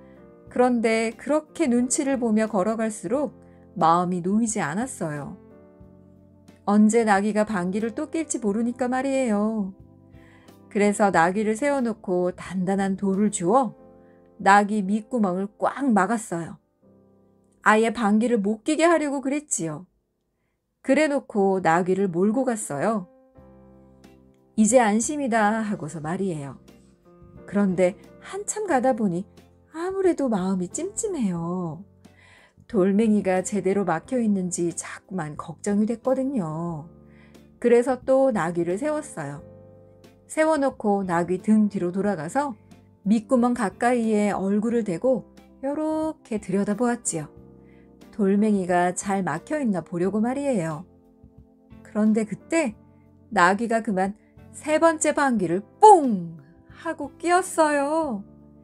그런데 그렇게 눈치를 보며 걸어갈수록 마음이 놓이지 않았어요. 언제 나귀가 방귀를 또 낄지 모르니까 말이에요. 그래서 나귀를 세워놓고 단단한 돌을 주워 나귀 밑구멍을 꽉 막았어요. 아예 방귀를 못 끼게 하려고 그랬지요. 그래놓고 나귀를 몰고 갔어요. 이제 안심이다 하고서 말이에요. 그런데 한참 가다 보니 아무래도 마음이 찜찜해요. 돌멩이가 제대로 막혀 있는지 자꾸만 걱정이 됐거든요. 그래서 또 나귀를 세웠어요. 세워놓고 나귀 등 뒤로 돌아가서 밑구멍 가까이에 얼굴을 대고 요렇게 들여다보았지요. 돌멩이가 잘 막혀있나 보려고 말이에요. 그런데 그때 나귀가 그만 세 번째 방귀를 뽕 하고 끼었어요.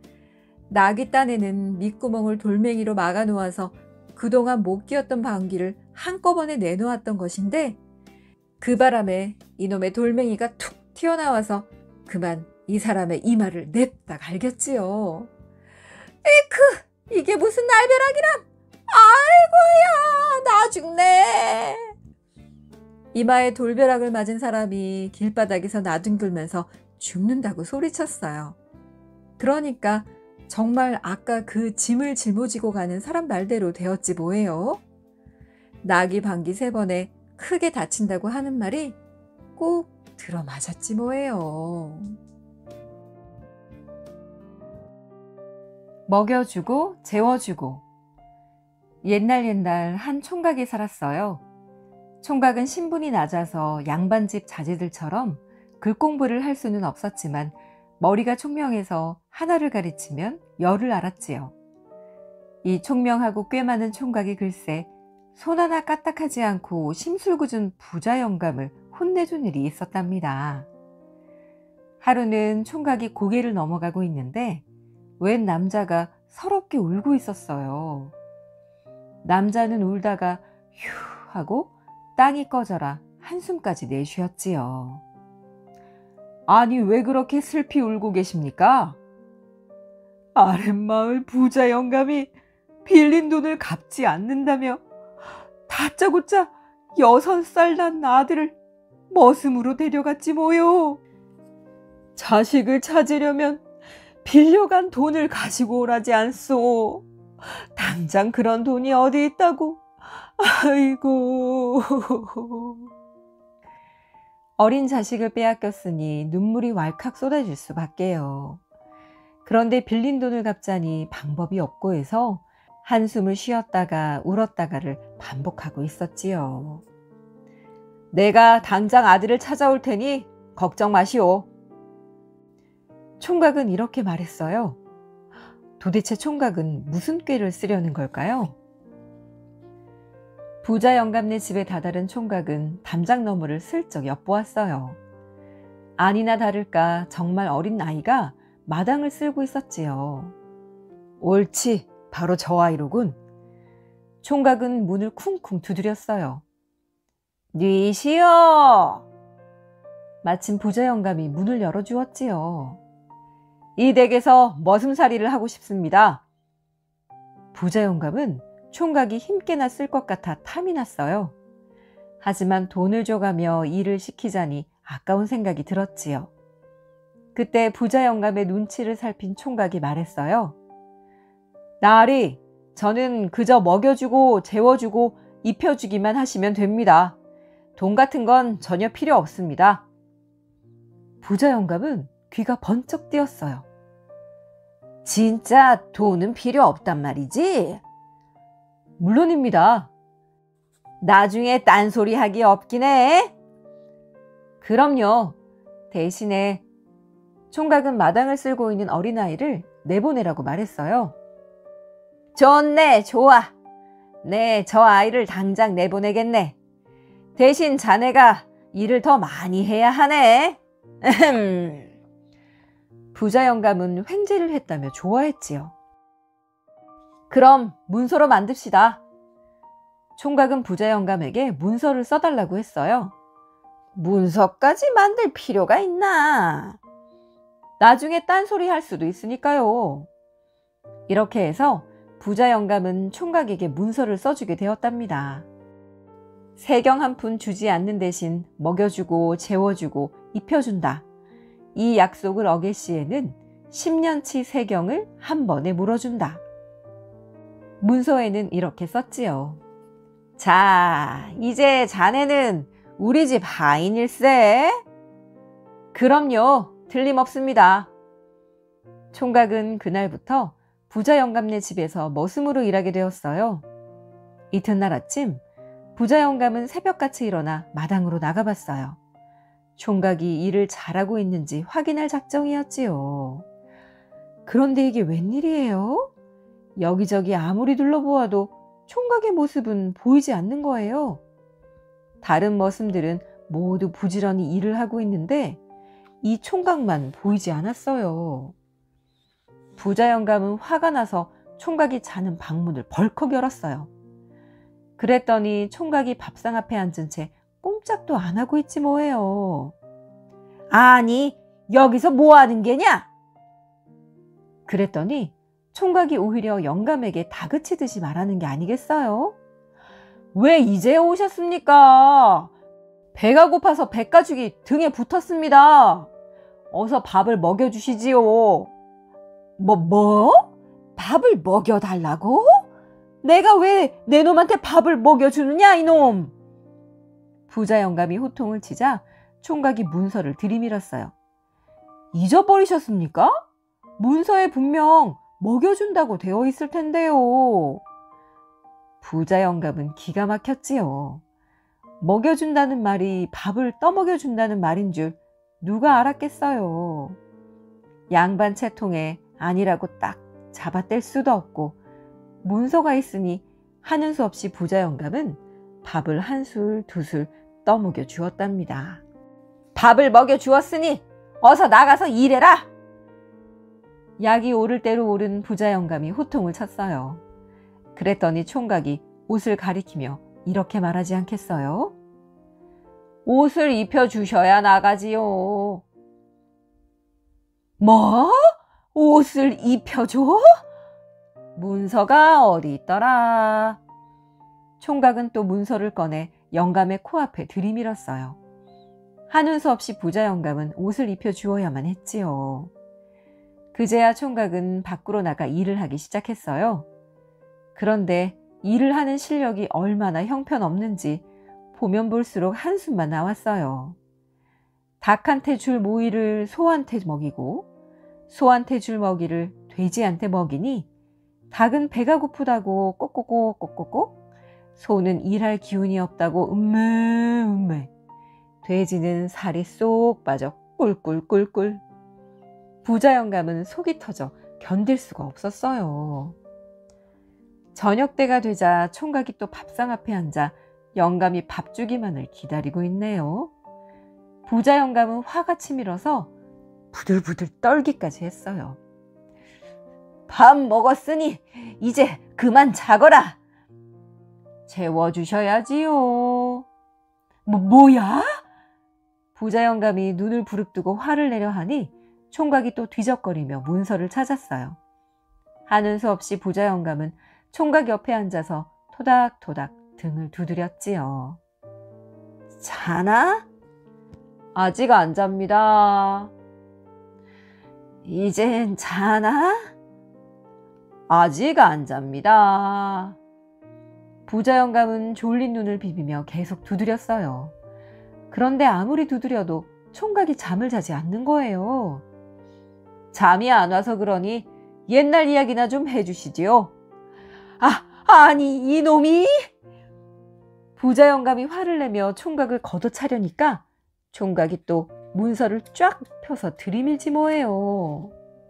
나귀 딴에는 밑구멍을 돌멩이로 막아놓아서 그동안 못 끼었던 방귀를 한꺼번에 내놓았던 것인데 그 바람에 이놈의 돌멩이가 툭 튀어나와서 그만 이 사람의 이마를 냅다 갈겼지요. 에크! 이게 무슨 날벼락이람! 아이고야! 나 죽네! 이마에 돌벼락을 맞은 사람이 길바닥에서 나뒹굴면서 죽는다고 소리쳤어요. 그러니까 정말 아까 그 짐을 짊어지고 가는 사람 말대로 되었지 뭐예요. 나귀 방귀 3번에 크게 다친다고 하는 말이 꼭 들어맞았지 뭐예요. 먹여주고 재워주고. 옛날 한 총각이 살았어요. 총각은 신분이 낮아서 양반집 자제들처럼 글 공부를 할 수는 없었지만 머리가 총명해서 하나를 가르치면 열을 알았지요. 이 총명하고 꽤 많은 총각이 글쎄 손 하나 까딱하지 않고 심술궂은 부자 영감을 혼내준 일이 있었답니다. 하루는 총각이 고개를 넘어가고 있는데 웬 남자가 서럽게 울고 있었어요. 남자는 울다가 휴 하고 땅이 꺼져라 한숨까지 내쉬었지요. 아니 왜 그렇게 슬피 울고 계십니까? 아랫마을 부자 영감이 빌린 돈을 갚지 않는다며 다짜고짜 6살 난 아들을 머슴으로 데려갔지 뭐요. 자식을 찾으려면 빌려간 돈을 가지고 오라지 않소. 당장 그런 돈이 어디 있다고. 아이고. 어린 자식을 빼앗겼으니 눈물이 왈칵 쏟아질 수밖에요. 그런데 빌린 돈을 갚자니 방법이 없고 해서 한숨을 쉬었다가 울었다가를 반복하고 있었지요. 내가 당장 아들을 찾아올 테니 걱정 마시오. 총각은 이렇게 말했어요. 도대체 총각은 무슨 꾀를 쓰려는 걸까요? 부자 영감네 집에 다다른 총각은 담장 너머를 슬쩍 엿보았어요. 아니나 다를까 정말 어린 아이가 마당을 쓸고 있었지요. 옳지, 바로 저 아이로군. 총각은 문을 쿵쿵 두드렸어요. 뉘시여! 마침 부자 영감이 문을 열어주었지요. 이 댁에서 머슴살이를 하고 싶습니다. 부자 영감은 총각이 힘께나 쓸 것 같아 탐이 났어요. 하지만 돈을 줘가며 일을 시키자니 아까운 생각이 들었지요. 그때 부자 영감의 눈치를 살핀 총각이 말했어요. 나으리, 저는 그저 먹여주고 재워주고 입혀주기만 하시면 됩니다. 돈 같은 건 전혀 필요 없습니다. 부자 영감은 귀가 번쩍 뜨였어요. 진짜 돈은 필요 없단 말이지? 물론입니다. 나중에 딴소리 하기 없긴 해. 그럼요. 대신에 총각은 마당을 쓸고 있는 어린아이를 내보내라고 말했어요. 좋네, 좋아. 네, 저 아이를 당장 내보내겠네. 대신 자네가 일을 더 많이 해야 하네. 부자 영감은 횡재를 했다며 좋아했지요. 그럼 문서로 만듭시다. 총각은 부자 영감에게 문서를 써달라고 했어요. 문서까지 만들 필요가 있나? 나중에 딴소리 할 수도 있으니까요. 이렇게 해서 부자 영감은 총각에게 문서를 써주게 되었답니다. 세경 한 푼 주지 않는 대신 먹여주고 재워주고 입혀준다. 이 약속을 어길 시에는 10년치 세경을 한 번에 물어준다. 문서에는 이렇게 썼지요. 자, 이제 자네는 우리 집 하인일세? 그럼요, 틀림없습니다. 총각은 그날부터 부자 영감네 집에서 머슴으로 일하게 되었어요. 이튿날 아침 부자 영감은 새벽같이 일어나 마당으로 나가봤어요. 총각이 일을 잘하고 있는지 확인할 작정이었지요. 그런데 이게 웬일이에요? 여기저기 아무리 둘러보아도 총각의 모습은 보이지 않는 거예요. 다른 머슴들은 모두 부지런히 일을 하고 있는데 이 총각만 보이지 않았어요. 부자 영감은 화가 나서 총각이 자는 방문을 벌컥 열었어요. 그랬더니 총각이 밥상 앞에 앉은 채 꼼짝도 안 하고 있지 뭐예요. 아니, 여기서 뭐 하는 게냐? 그랬더니 총각이 오히려 영감에게 다그치듯이 말하는 게 아니겠어요? 왜 이제 오셨습니까? 배가 고파서 백가죽이 등에 붙었습니다. 어서 밥을 먹여주시지요. 뭐? 밥을 먹여달라고? 내가 왜 내 놈한테 밥을 먹여주느냐 이놈? 부자 영감이 호통을 치자 총각이 문서를 들이밀었어요. 잊어버리셨습니까? 문서에 분명 먹여준다고 되어 있을 텐데요. 부자 영감은 기가 막혔지요. 먹여준다는 말이 밥을 떠먹여준다는 말인 줄 누가 알았겠어요. 양반 채통에 아니라고 딱 잡아뗄 수도 없고 문서가 있으니 하는 수 없이 부자 영감은 밥을 한 술 두 술 떠먹여 주었답니다. 밥을 먹여 주었으니 어서 나가서 일해라. 약이 오를 대로 오른 부자 영감이 호통을 쳤어요. 그랬더니 총각이 옷을 가리키며 이렇게 말하지 않겠어요? 옷을 입혀주셔야 나가지요. 뭐? 옷을 입혀줘? 문서가 어디 있더라? 총각은 또 문서를 꺼내 영감의 코앞에 들이밀었어요. 하는 수 없이 부자 영감은 옷을 입혀주어야만 했지요. 그제야 총각은 밖으로 나가 일을 하기 시작했어요. 그런데 일을 하는 실력이 얼마나 형편없는지 보면 볼수록 한숨만 나왔어요. 닭한테 줄 모이를 소한테 먹이고 소한테 줄 먹이를 돼지한테 먹이니 닭은 배가 고프다고 꼬꼬꼬 소는 일할 기운이 없다고 음메 돼지는 살이 쏙 빠져 꿀꿀꿀꿀. 부자 영감은 속이 터져 견딜 수가 없었어요. 저녁 때가 되자 총각이 또 밥상 앞에 앉아 영감이 밥 주기만을 기다리고 있네요. 부자 영감은 화가 치밀어서 부들부들 떨기까지 했어요. 밥 먹었으니 이제 그만 자거라. 재워주셔야지요. 뭐야? 부자 영감이 눈을 부릅뜨고 화를 내려 하니 총각이 또 뒤적거리며 문서를 찾았어요. 하는 수 없이 부자 영감은 총각 옆에 앉아서 토닥토닥 등을 두드렸지요. 자나? 아직 안 잡니다. 이젠 자나? 아직 안 잡니다. 부자 영감은 졸린 눈을 비비며 계속 두드렸어요. 그런데 아무리 두드려도 총각이 잠을 자지 않는 거예요. 잠이 안 와서 그러니 옛날 이야기나 좀 해주시지요. 아니 이놈이? 부자 영감이 화를 내며 총각을 걷어차려니까 총각이 또 문서를 쫙 펴서 들이밀지 뭐예요.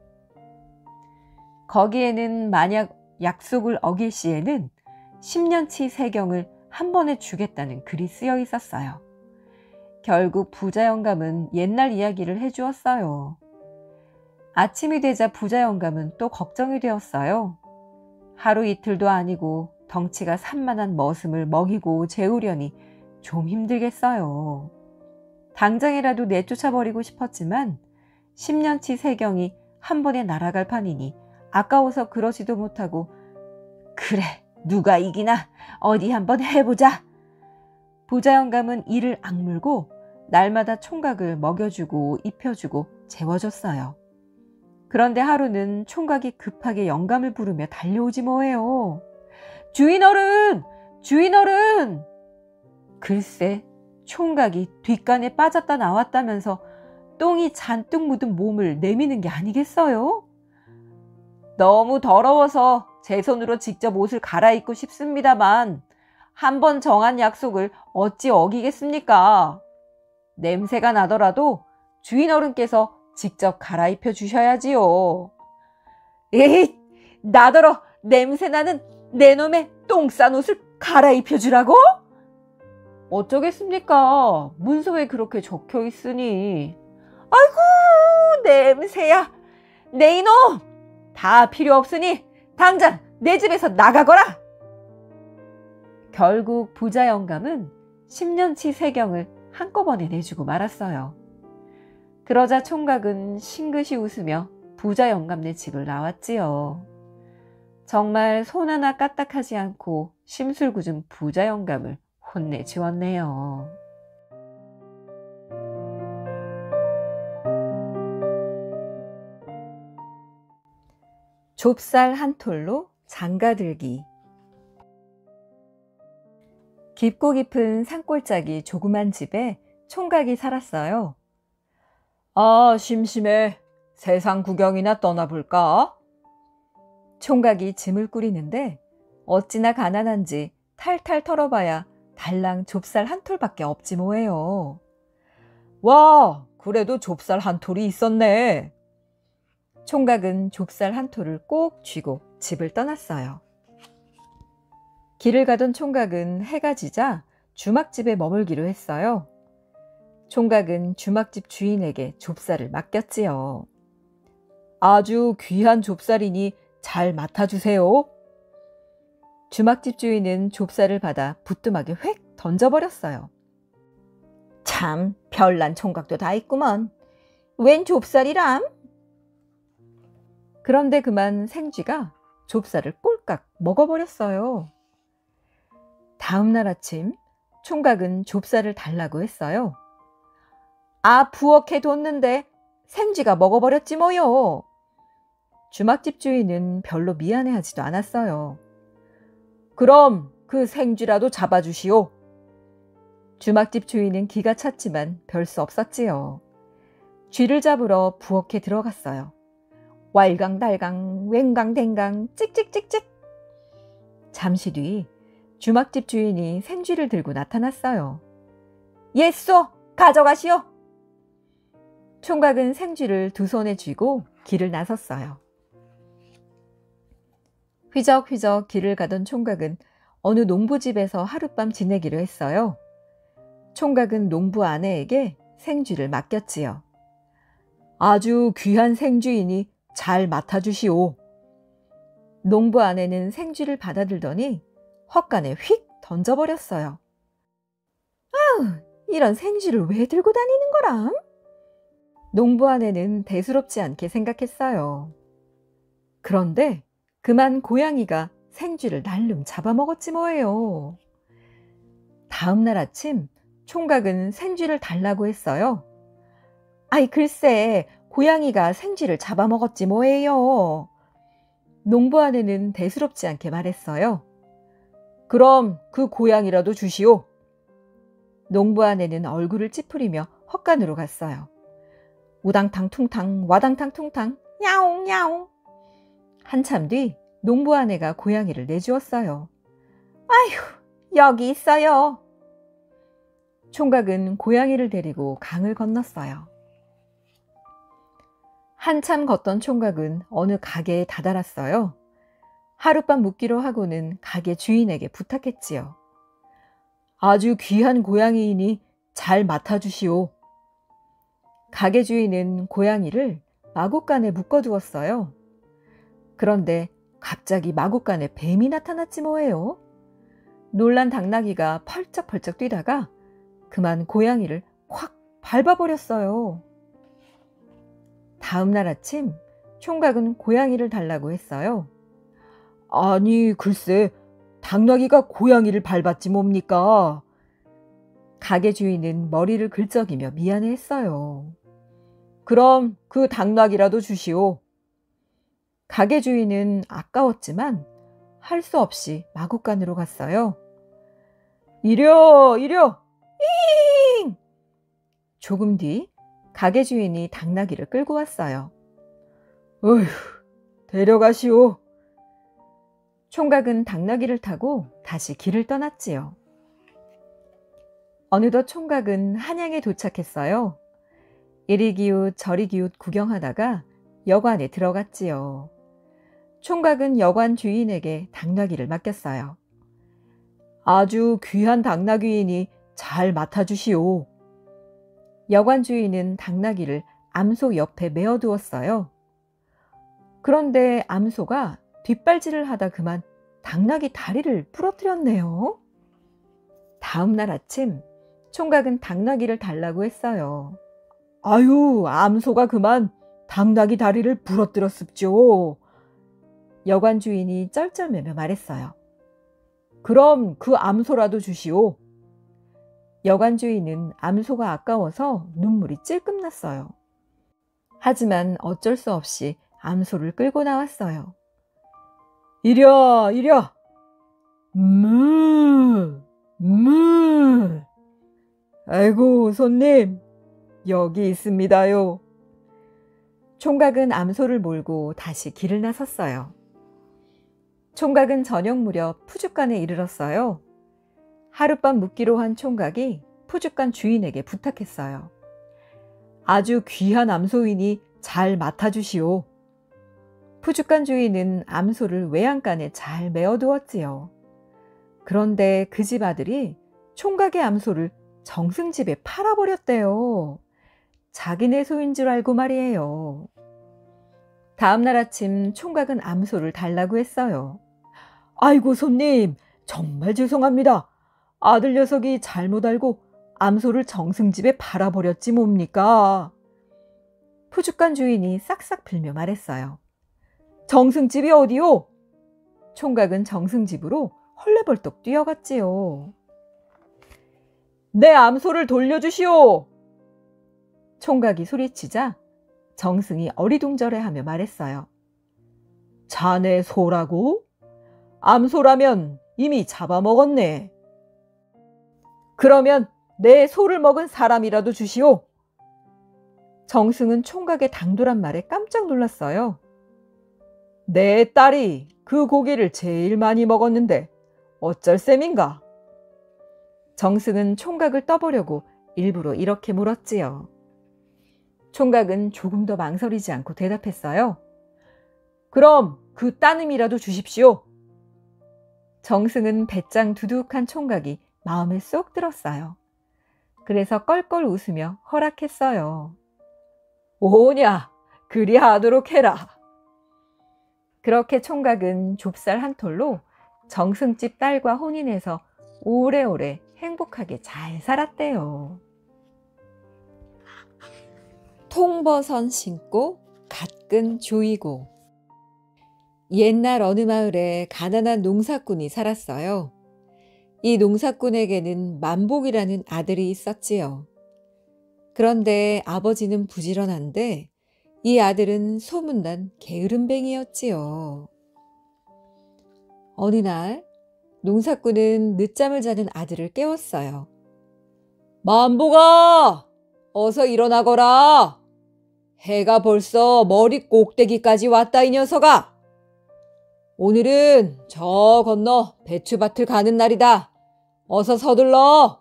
거기에는 만약 약속을 어길 시에는 10년치 세경을 한 번에 주겠다는 글이 쓰여 있었어요. 결국 부자 영감은 옛날 이야기를 해주었어요. 아침이 되자 부자 영감은 또 걱정이 되었어요. 하루 이틀도 아니고 덩치가 산만한 머슴을 먹이고 재우려니 좀 힘들겠어요. 당장이라도 내쫓아버리고 싶었지만 10년치 세경이 한 번에 날아갈 판이니 아까워서 그러지도 못하고 그래 누가 이기나 어디 한번 해보자. 부자 영감은 이를 악물고 날마다 총각을 먹여주고 입혀주고 재워줬어요. 그런데 하루는 총각이 급하게 영감을 부르며 달려오지 뭐예요. 주인어른! 주인어른! 글쎄 총각이 뒷간에 빠졌다 나왔다면서 똥이 잔뜩 묻은 몸을 내미는 게 아니겠어요? 너무 더러워서 제 손으로 직접 옷을 갈아입고 싶습니다만 한 번 정한 약속을 어찌 어기겠습니까? 냄새가 나더라도 주인어른께서 직접 갈아입혀 주셔야지요. 에잇! 나더러 냄새나는 내 놈의 똥 싼 옷을 갈아입혀 주라고? 어쩌겠습니까? 문서에 그렇게 적혀 있으니. 아이고 냄새야. 내 이놈! 다 필요 없으니 당장 내 집에서 나가거라! 결국 부자 영감은 10년치 세경을 한꺼번에 내주고 말았어요. 그러자 총각은 싱긋이 웃으며 부자 영감네 집을 나왔지요. 정말 손 하나 까딱하지 않고 심술궂은 부자 영감을 혼내주었네요. 좁쌀 한 톨로 장가들기. 깊고 깊은 산골짜기 조그만 집에 총각이 살았어요. 아, 심심해. 세상 구경이나 떠나볼까? 총각이 짐을 꾸리는데 어찌나 가난한지 탈탈 털어봐야 달랑 좁쌀 한 톨밖에 없지 뭐예요. 와, 그래도 좁쌀 한 톨이 있었네. 총각은 좁쌀 한 톨을 꼭 쥐고 집을 떠났어요. 길을 가던 총각은 해가 지자 주막집에 머물기로 했어요. 총각은 주막집 주인에게 좁쌀을 맡겼지요. 아주 귀한 좁쌀이니 잘 맡아주세요. 주막집 주인은 좁쌀을 받아 부뚜막에 휙 던져버렸어요. 참 별난 총각도 다 있구먼. 웬 좁쌀이람? 그런데 그만 생쥐가 좁쌀을 꼴깍 먹어버렸어요. 다음 날 아침 총각은 좁쌀을 달라고 했어요. 아, 부엌에 뒀는데 생쥐가 먹어버렸지 뭐요. 주막집 주인은 별로 미안해하지도 않았어요. 그럼 그 생쥐라도 잡아주시오. 주막집 주인은 기가 찼지만 별 수 없었지요. 쥐를 잡으러 부엌에 들어갔어요. 왈강달강 웽강댕강 찍찍찍찍. 잠시 뒤 주막집 주인이 생쥐를 들고 나타났어요. 예쏘, 가져가시오. 총각은 생쥐를 두 손에 쥐고 길을 나섰어요. 휘적휘적 길을 가던 총각은 어느 농부집에서 하룻밤 지내기로 했어요. 총각은 농부 아내에게 생쥐를 맡겼지요. 아주 귀한 생쥐이니 잘 맡아주시오. 농부 아내는 생쥐를 받아들더니 헛간에 휙 던져버렸어요. 아우, 이런 생쥐를 왜 들고 다니는 거람? 농부 아내는 대수롭지 않게 생각했어요. 그런데 그만 고양이가 생쥐를 날름 잡아먹었지 뭐예요. 다음 날 아침 총각은 생쥐를 달라고 했어요. 아이 글쎄 고양이가 생쥐를 잡아먹었지 뭐예요. 농부 아내는 대수롭지 않게 말했어요. 그럼 그 고양이라도 주시오. 농부 아내는 얼굴을 찌푸리며 헛간으로 갔어요. 우당탕 퉁탕 와당탕 퉁탕 야옹 야옹. 한참 뒤 농부 아내가 고양이를 내주었어요. 아휴, 여기 있어요. 총각은 고양이를 데리고 강을 건넜어요. 한참 걷던 총각은 어느 가게에 다다랐어요. 하룻밤 묵기로 하고는 가게 주인에게 부탁했지요. 아주 귀한 고양이이니 잘 맡아주시오. 가게 주인은 고양이를 마구간에 묶어두었어요. 그런데 갑자기 마구간에 뱀이 나타났지 뭐예요. 놀란 당나귀가 펄쩍펄쩍 뛰다가 그만 고양이를 확 밟아버렸어요. 다음 날 아침 총각은 고양이를 달라고 했어요. 아니 글쎄 당나귀가 고양이를 밟았지 뭡니까? 가게 주인은 머리를 긁적이며 미안해했어요. 그럼 그 당나귀라도 주시오. 가게 주인은 아까웠지만 할 수 없이 마구간으로 갔어요. 이려 이려 잉! 조금 뒤 가게 주인이 당나귀를 끌고 왔어요. 어휴, 데려가시오. 총각은 당나귀를 타고 다시 길을 떠났지요. 어느덧 총각은 한양에 도착했어요. 이리 기웃 저리 기웃 구경하다가 여관에 들어갔지요. 총각은 여관 주인에게 당나귀를 맡겼어요. 아주 귀한 당나귀이니 잘 맡아주시오. 여관 주인은 당나귀를 암소 옆에 메어두었어요. 그런데 암소가 뒷발질을 하다 그만 당나귀 다리를 부러뜨렸네요. 다음 날 아침 총각은 당나귀를 달라고 했어요. 아유, 암소가 그만 당나귀 다리를 부러뜨렸습죠. 여관 주인이 쩔쩔매며 말했어요. 그럼 그 암소라도 주시오. 여관 주인은 암소가 아까워서 눈물이 찔끔 났어요. 하지만 어쩔 수 없이 암소를 끌고 나왔어요. 이랴 이랴 무 아이고 손님 여기 있습니다요. 총각은 암소를 몰고 다시 길을 나섰어요. 총각은 저녁 무렵 푸줏간에 이르렀어요. 하룻밤 묵기로 한 총각이 푸줏간 주인에게 부탁했어요. 아주 귀한 암소이니 잘 맡아주시오. 푸줏간 주인은 암소를 외양간에 잘 메어두었지요. 그런데 그 집 아들이 총각의 암소를 정승집에 팔아버렸대요. 자기네 소인 줄 알고 말이에요. 다음 날 아침 총각은 암소를 달라고 했어요. 아이고 손님 정말 죄송합니다. 아들 녀석이 잘못 알고 암소를 정승집에 팔아버렸지 뭡니까? 푸줏간 주인이 싹싹 빌며 말했어요. 정승집이 어디요? 총각은 정승집으로 헐레벌떡 뛰어갔지요. 내 암소를 돌려주시오. 총각이 소리치자 정승이 어리둥절해하며 말했어요. 자네 소라고? 암소라면 이미 잡아먹었네. 그러면 내 소를 먹은 사람이라도 주시오. 정승은 총각의 당돌한 말에 깜짝 놀랐어요. 내 딸이 그 고기를 제일 많이 먹었는데 어쩔 셈인가? 정승은 총각을 떠보려고 일부러 이렇게 물었지요. 총각은 조금 더 망설이지 않고 대답했어요. 그럼 그 따님이라도 주십시오. 정승은 배짱 두둑한 총각이 마음에 쏙 들었어요. 그래서 껄껄 웃으며 허락했어요. 오냐, 그리 하도록 해라. 그렇게 총각은 좁쌀 한 톨로 정승집 딸과 혼인해서 오래오래 행복하게 잘 살았대요. 통버선 신고 갓근 조이고. 옛날 어느 마을에 가난한 농사꾼이 살았어요. 이 농사꾼에게는 만복이라는 아들이 있었지요. 그런데 아버지는 부지런한데 이 아들은 소문난 게으름뱅이였지요. 어느 날 농사꾼은 늦잠을 자는 아들을 깨웠어요. 만복아! 어서 일어나거라! 해가 벌써 머리 꼭대기까지 왔다 이 녀석아! 오늘은 저 건너 배추밭을 가는 날이다. 어서 서둘러!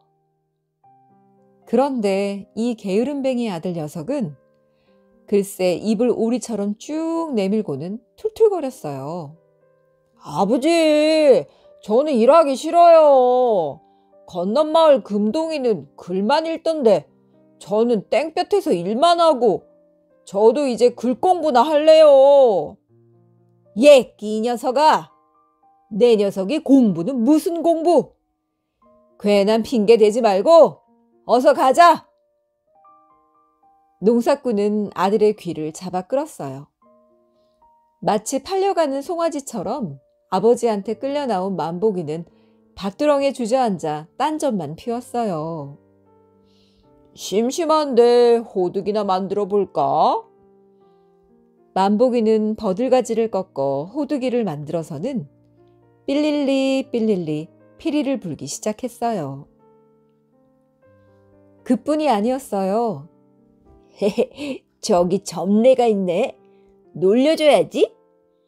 그런데 이 게으름뱅이 아들 녀석은 글쎄 입을 오리처럼 쭉 내밀고는 툴툴거렸어요. 아버지, 저는 일하기 싫어요. 건넌 마을 금동이는 글만 읽던데 저는 땡볕에서 일만 하고 저도 이제 글 공부나 할래요. 이 녀석아. 내 녀석이 공부는 무슨 공부? 괜한 핑계 대지 말고 어서 가자. 농사꾼은 아들의 귀를 잡아 끌었어요. 마치 팔려가는 송아지처럼 아버지한테 끌려 나온 만복이는 밭두렁에 주저앉아 딴전만 피웠어요. 심심한데 호두기나 만들어 볼까? 만복이는 버들가지를 꺾어 호두기를 만들어서는 삘릴리 삘릴리 피리를 불기 시작했어요. 그뿐이 아니었어요. 저기 점례가 있네. 놀려줘야지.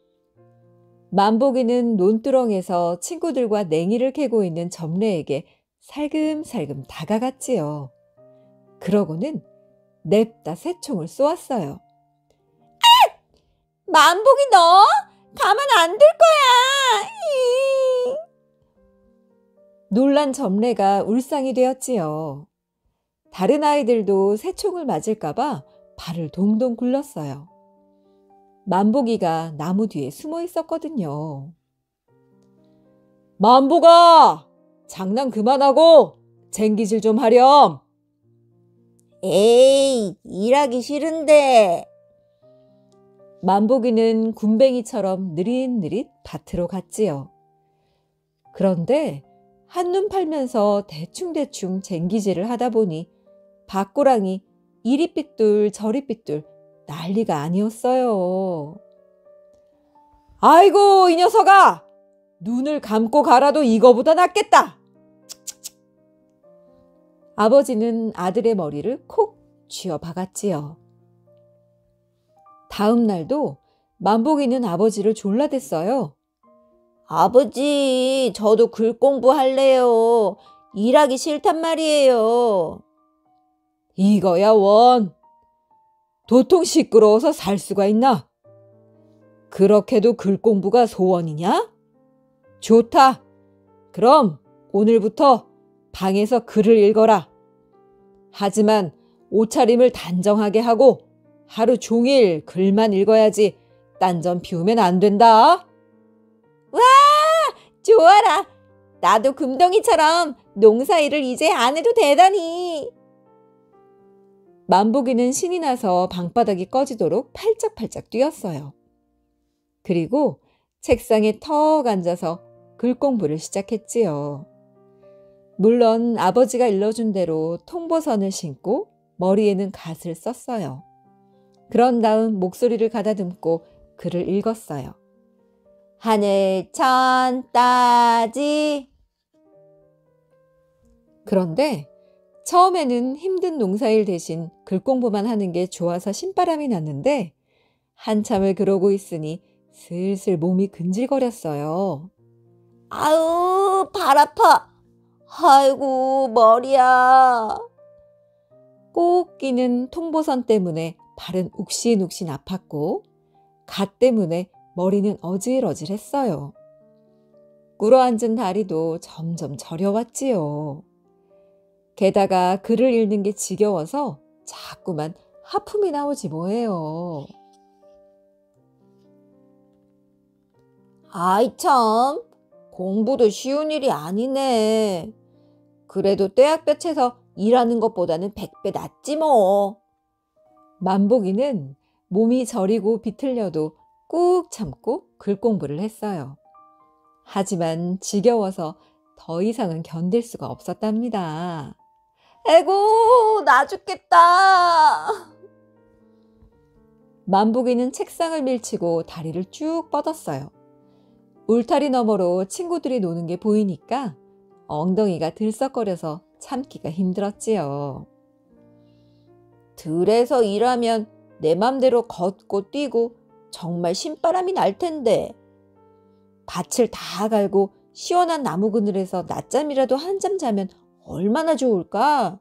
만복이는 논두렁에서 친구들과 냉이를 캐고 있는 점례에게 살금살금 다가갔지요. 그러고는 냅다 새총을 쏘았어요. 만복이 너 가만 안 둘 거야. 놀란 점례가 울상이 되었지요. 다른 아이들도 새총을 맞을까봐 발을 동동 굴렀어요. 만복이가 나무 뒤에 숨어 있었거든요. 만복아! 장난 그만하고 쟁기질 좀 하렴. 에이, 일하기 싫은데. 만복이는 군뱅이처럼 느릿느릿 밭으로 갔지요. 그런데 한눈 팔면서 대충대충 쟁기질을 하다 보니 밭고랑이 이리 삐뚤 저리 삐뚤 난리가 아니었어요. 아이고 이 녀석아! 눈을 감고 가라도 이거보다 낫겠다. 아버지는 아들의 머리를 콕 쥐어 박았지요. 다음 날도 만복이는 아버지를 졸라댔어요. 아버지, 저도 글 공부할래요. 일하기 싫단 말이에요. 이거야 원. 도통 시끄러워서 살 수가 있나? 그렇게도 글 공부가 소원이냐? 좋다. 그럼 오늘부터 방에서 글을 읽어라. 하지만 옷차림을 단정하게 하고 하루 종일 글만 읽어야지 딴전 피우면 안 된다. 와, 좋아라. 나도 금동이처럼 농사일을 이제 안 해도 되다니. 만복이는 신이 나서 방바닥이 꺼지도록 팔짝팔짝 뛰었어요. 그리고 책상에 턱 앉아서 글 공부를 시작했지요. 물론 아버지가 일러준 대로 통보선을 신고 머리에는 갓을 썼어요. 그런 다음 목소리를 가다듬고 글을 읽었어요. 하늘천 따지. 그런데 처음에는 힘든 농사일 대신 글 공부만 하는 게 좋아서 신바람이 났는데 한참을 그러고 있으니 슬슬 몸이 근질거렸어요. 아우, 발 아파. 아이고, 머리야. 꼭 끼는 통보선 때문에 발은 욱신욱신 아팠고 갓 때문에 머리는 어질어질했어요. 꿇어앉은 다리도 점점 저려왔지요. 게다가 글을 읽는 게 지겨워서 자꾸만 하품이 나오지 뭐예요. 아이 참, 공부도 쉬운 일이 아니네. 그래도 떼약볕에서 일하는 것보다는 100배 낫지 뭐. 만복이는 몸이 저리고 비틀려도 꾹 참고 글 공부를 했어요. 하지만 지겨워서 더 이상은 견딜 수가 없었답니다. 에고, 나 죽겠다. 만복이는 책상을 밀치고 다리를 쭉 뻗었어요. 울타리 너머로 친구들이 노는 게 보이니까 엉덩이가 들썩거려서 참기가 힘들었지요. 들에서 일하면 내 맘대로 걷고 뛰고 정말 신바람이 날 텐데. 밭을 다 갈고 시원한 나무 그늘에서 낮잠이라도 한잠 자면 얼마나 좋을까?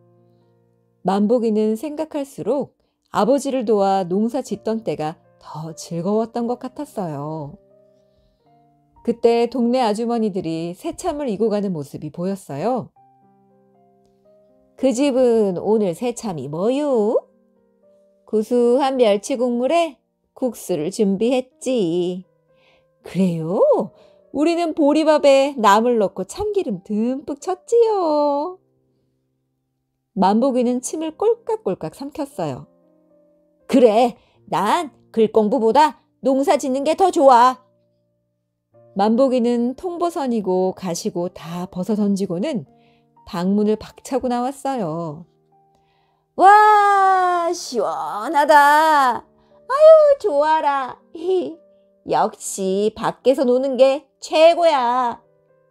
만복이는 생각할수록 아버지를 도와 농사 짓던 때가 더 즐거웠던 것 같았어요. 그때 동네 아주머니들이 새참을 이고 가는 모습이 보였어요. 그 집은 오늘 새참이 뭐유? 구수한 멸치 국물에 국수를 준비했지. 그래요? 우리는 보리밥에 나물 넣고 참기름 듬뿍 쳤지요. 만복이는 침을 꼴깍꼴깍 삼켰어요. 그래, 난 글공부보다 농사 짓는 게 더 좋아. 만복이는 통보선이고 가시고 다 벗어 던지고는 방문을 박차고 나왔어요. 와, 시원하다. 아유, 좋아라. 역시 밖에서 노는 게 최고야.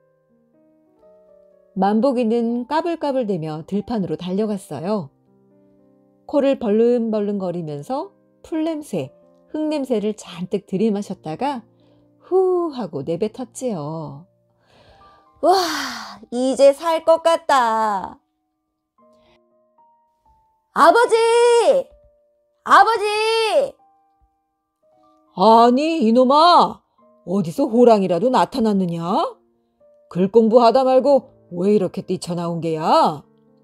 만복이는 까불까불대며 들판으로 달려갔어요. 코를 벌른벌른거리면서 풀냄새, 흙냄새를 잔뜩 들이마셨다가 후 하고 내뱉었지요. 와, 이제 살 것 같다. 아버지! 아버지! 아니, 이놈아, 어디서 호랑이라도 나타났느냐? 글 공부하다 말고 왜 이렇게 뛰쳐나온 게야?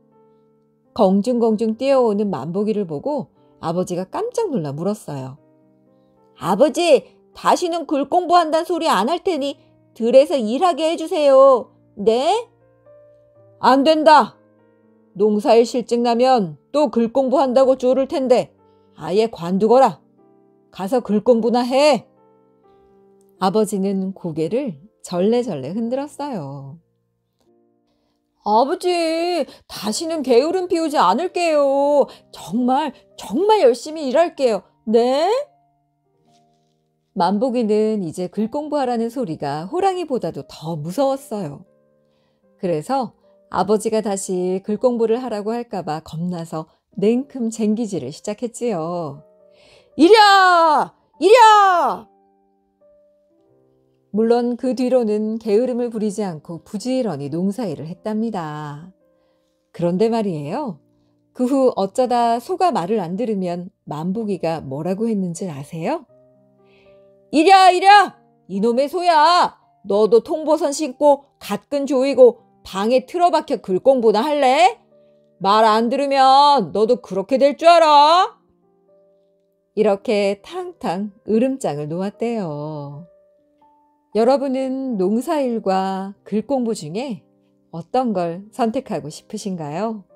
공중공중 뛰어오는 만복이를 보고 아버지가 깜짝 놀라 물었어요. 아버지, 다시는 글 공부한다는 소리 안 할 테니 들에서 일하게 해주세요. 네? 안 된다. 농사일 실증 나면 또 글 공부한다고 쪼를 텐데 아예 관두거라. 가서 글 공부나 해. 아버지는 고개를 절레절레 흔들었어요. 아버지, 다시는 게으름 피우지 않을게요. 정말 열심히 일할게요. 네? 만복이는 이제 글 공부하라는 소리가 호랑이보다도 더 무서웠어요. 그래서 아버지가 다시 글 공부를 하라고 할까봐 겁나서 냉큼 쟁기질을 시작했지요. 이랴! 이랴! 물론 그 뒤로는 게으름을 부리지 않고 부지런히 농사일을 했답니다. 그런데 말이에요. 그 후 어쩌다 소가 말을 안 들으면 만복이가 뭐라고 했는지 아세요? 이랴! 이랴! 이놈의 소야! 너도 통보선 신고 갓근 조이고 방에 틀어박혀 글 공부나 할래? 말 안 들으면 너도 그렇게 될 줄 알아? 이렇게 탕탕 으름장을 놓았대요. 여러분은 농사일과 글 공부 중에 어떤 걸 선택하고 싶으신가요?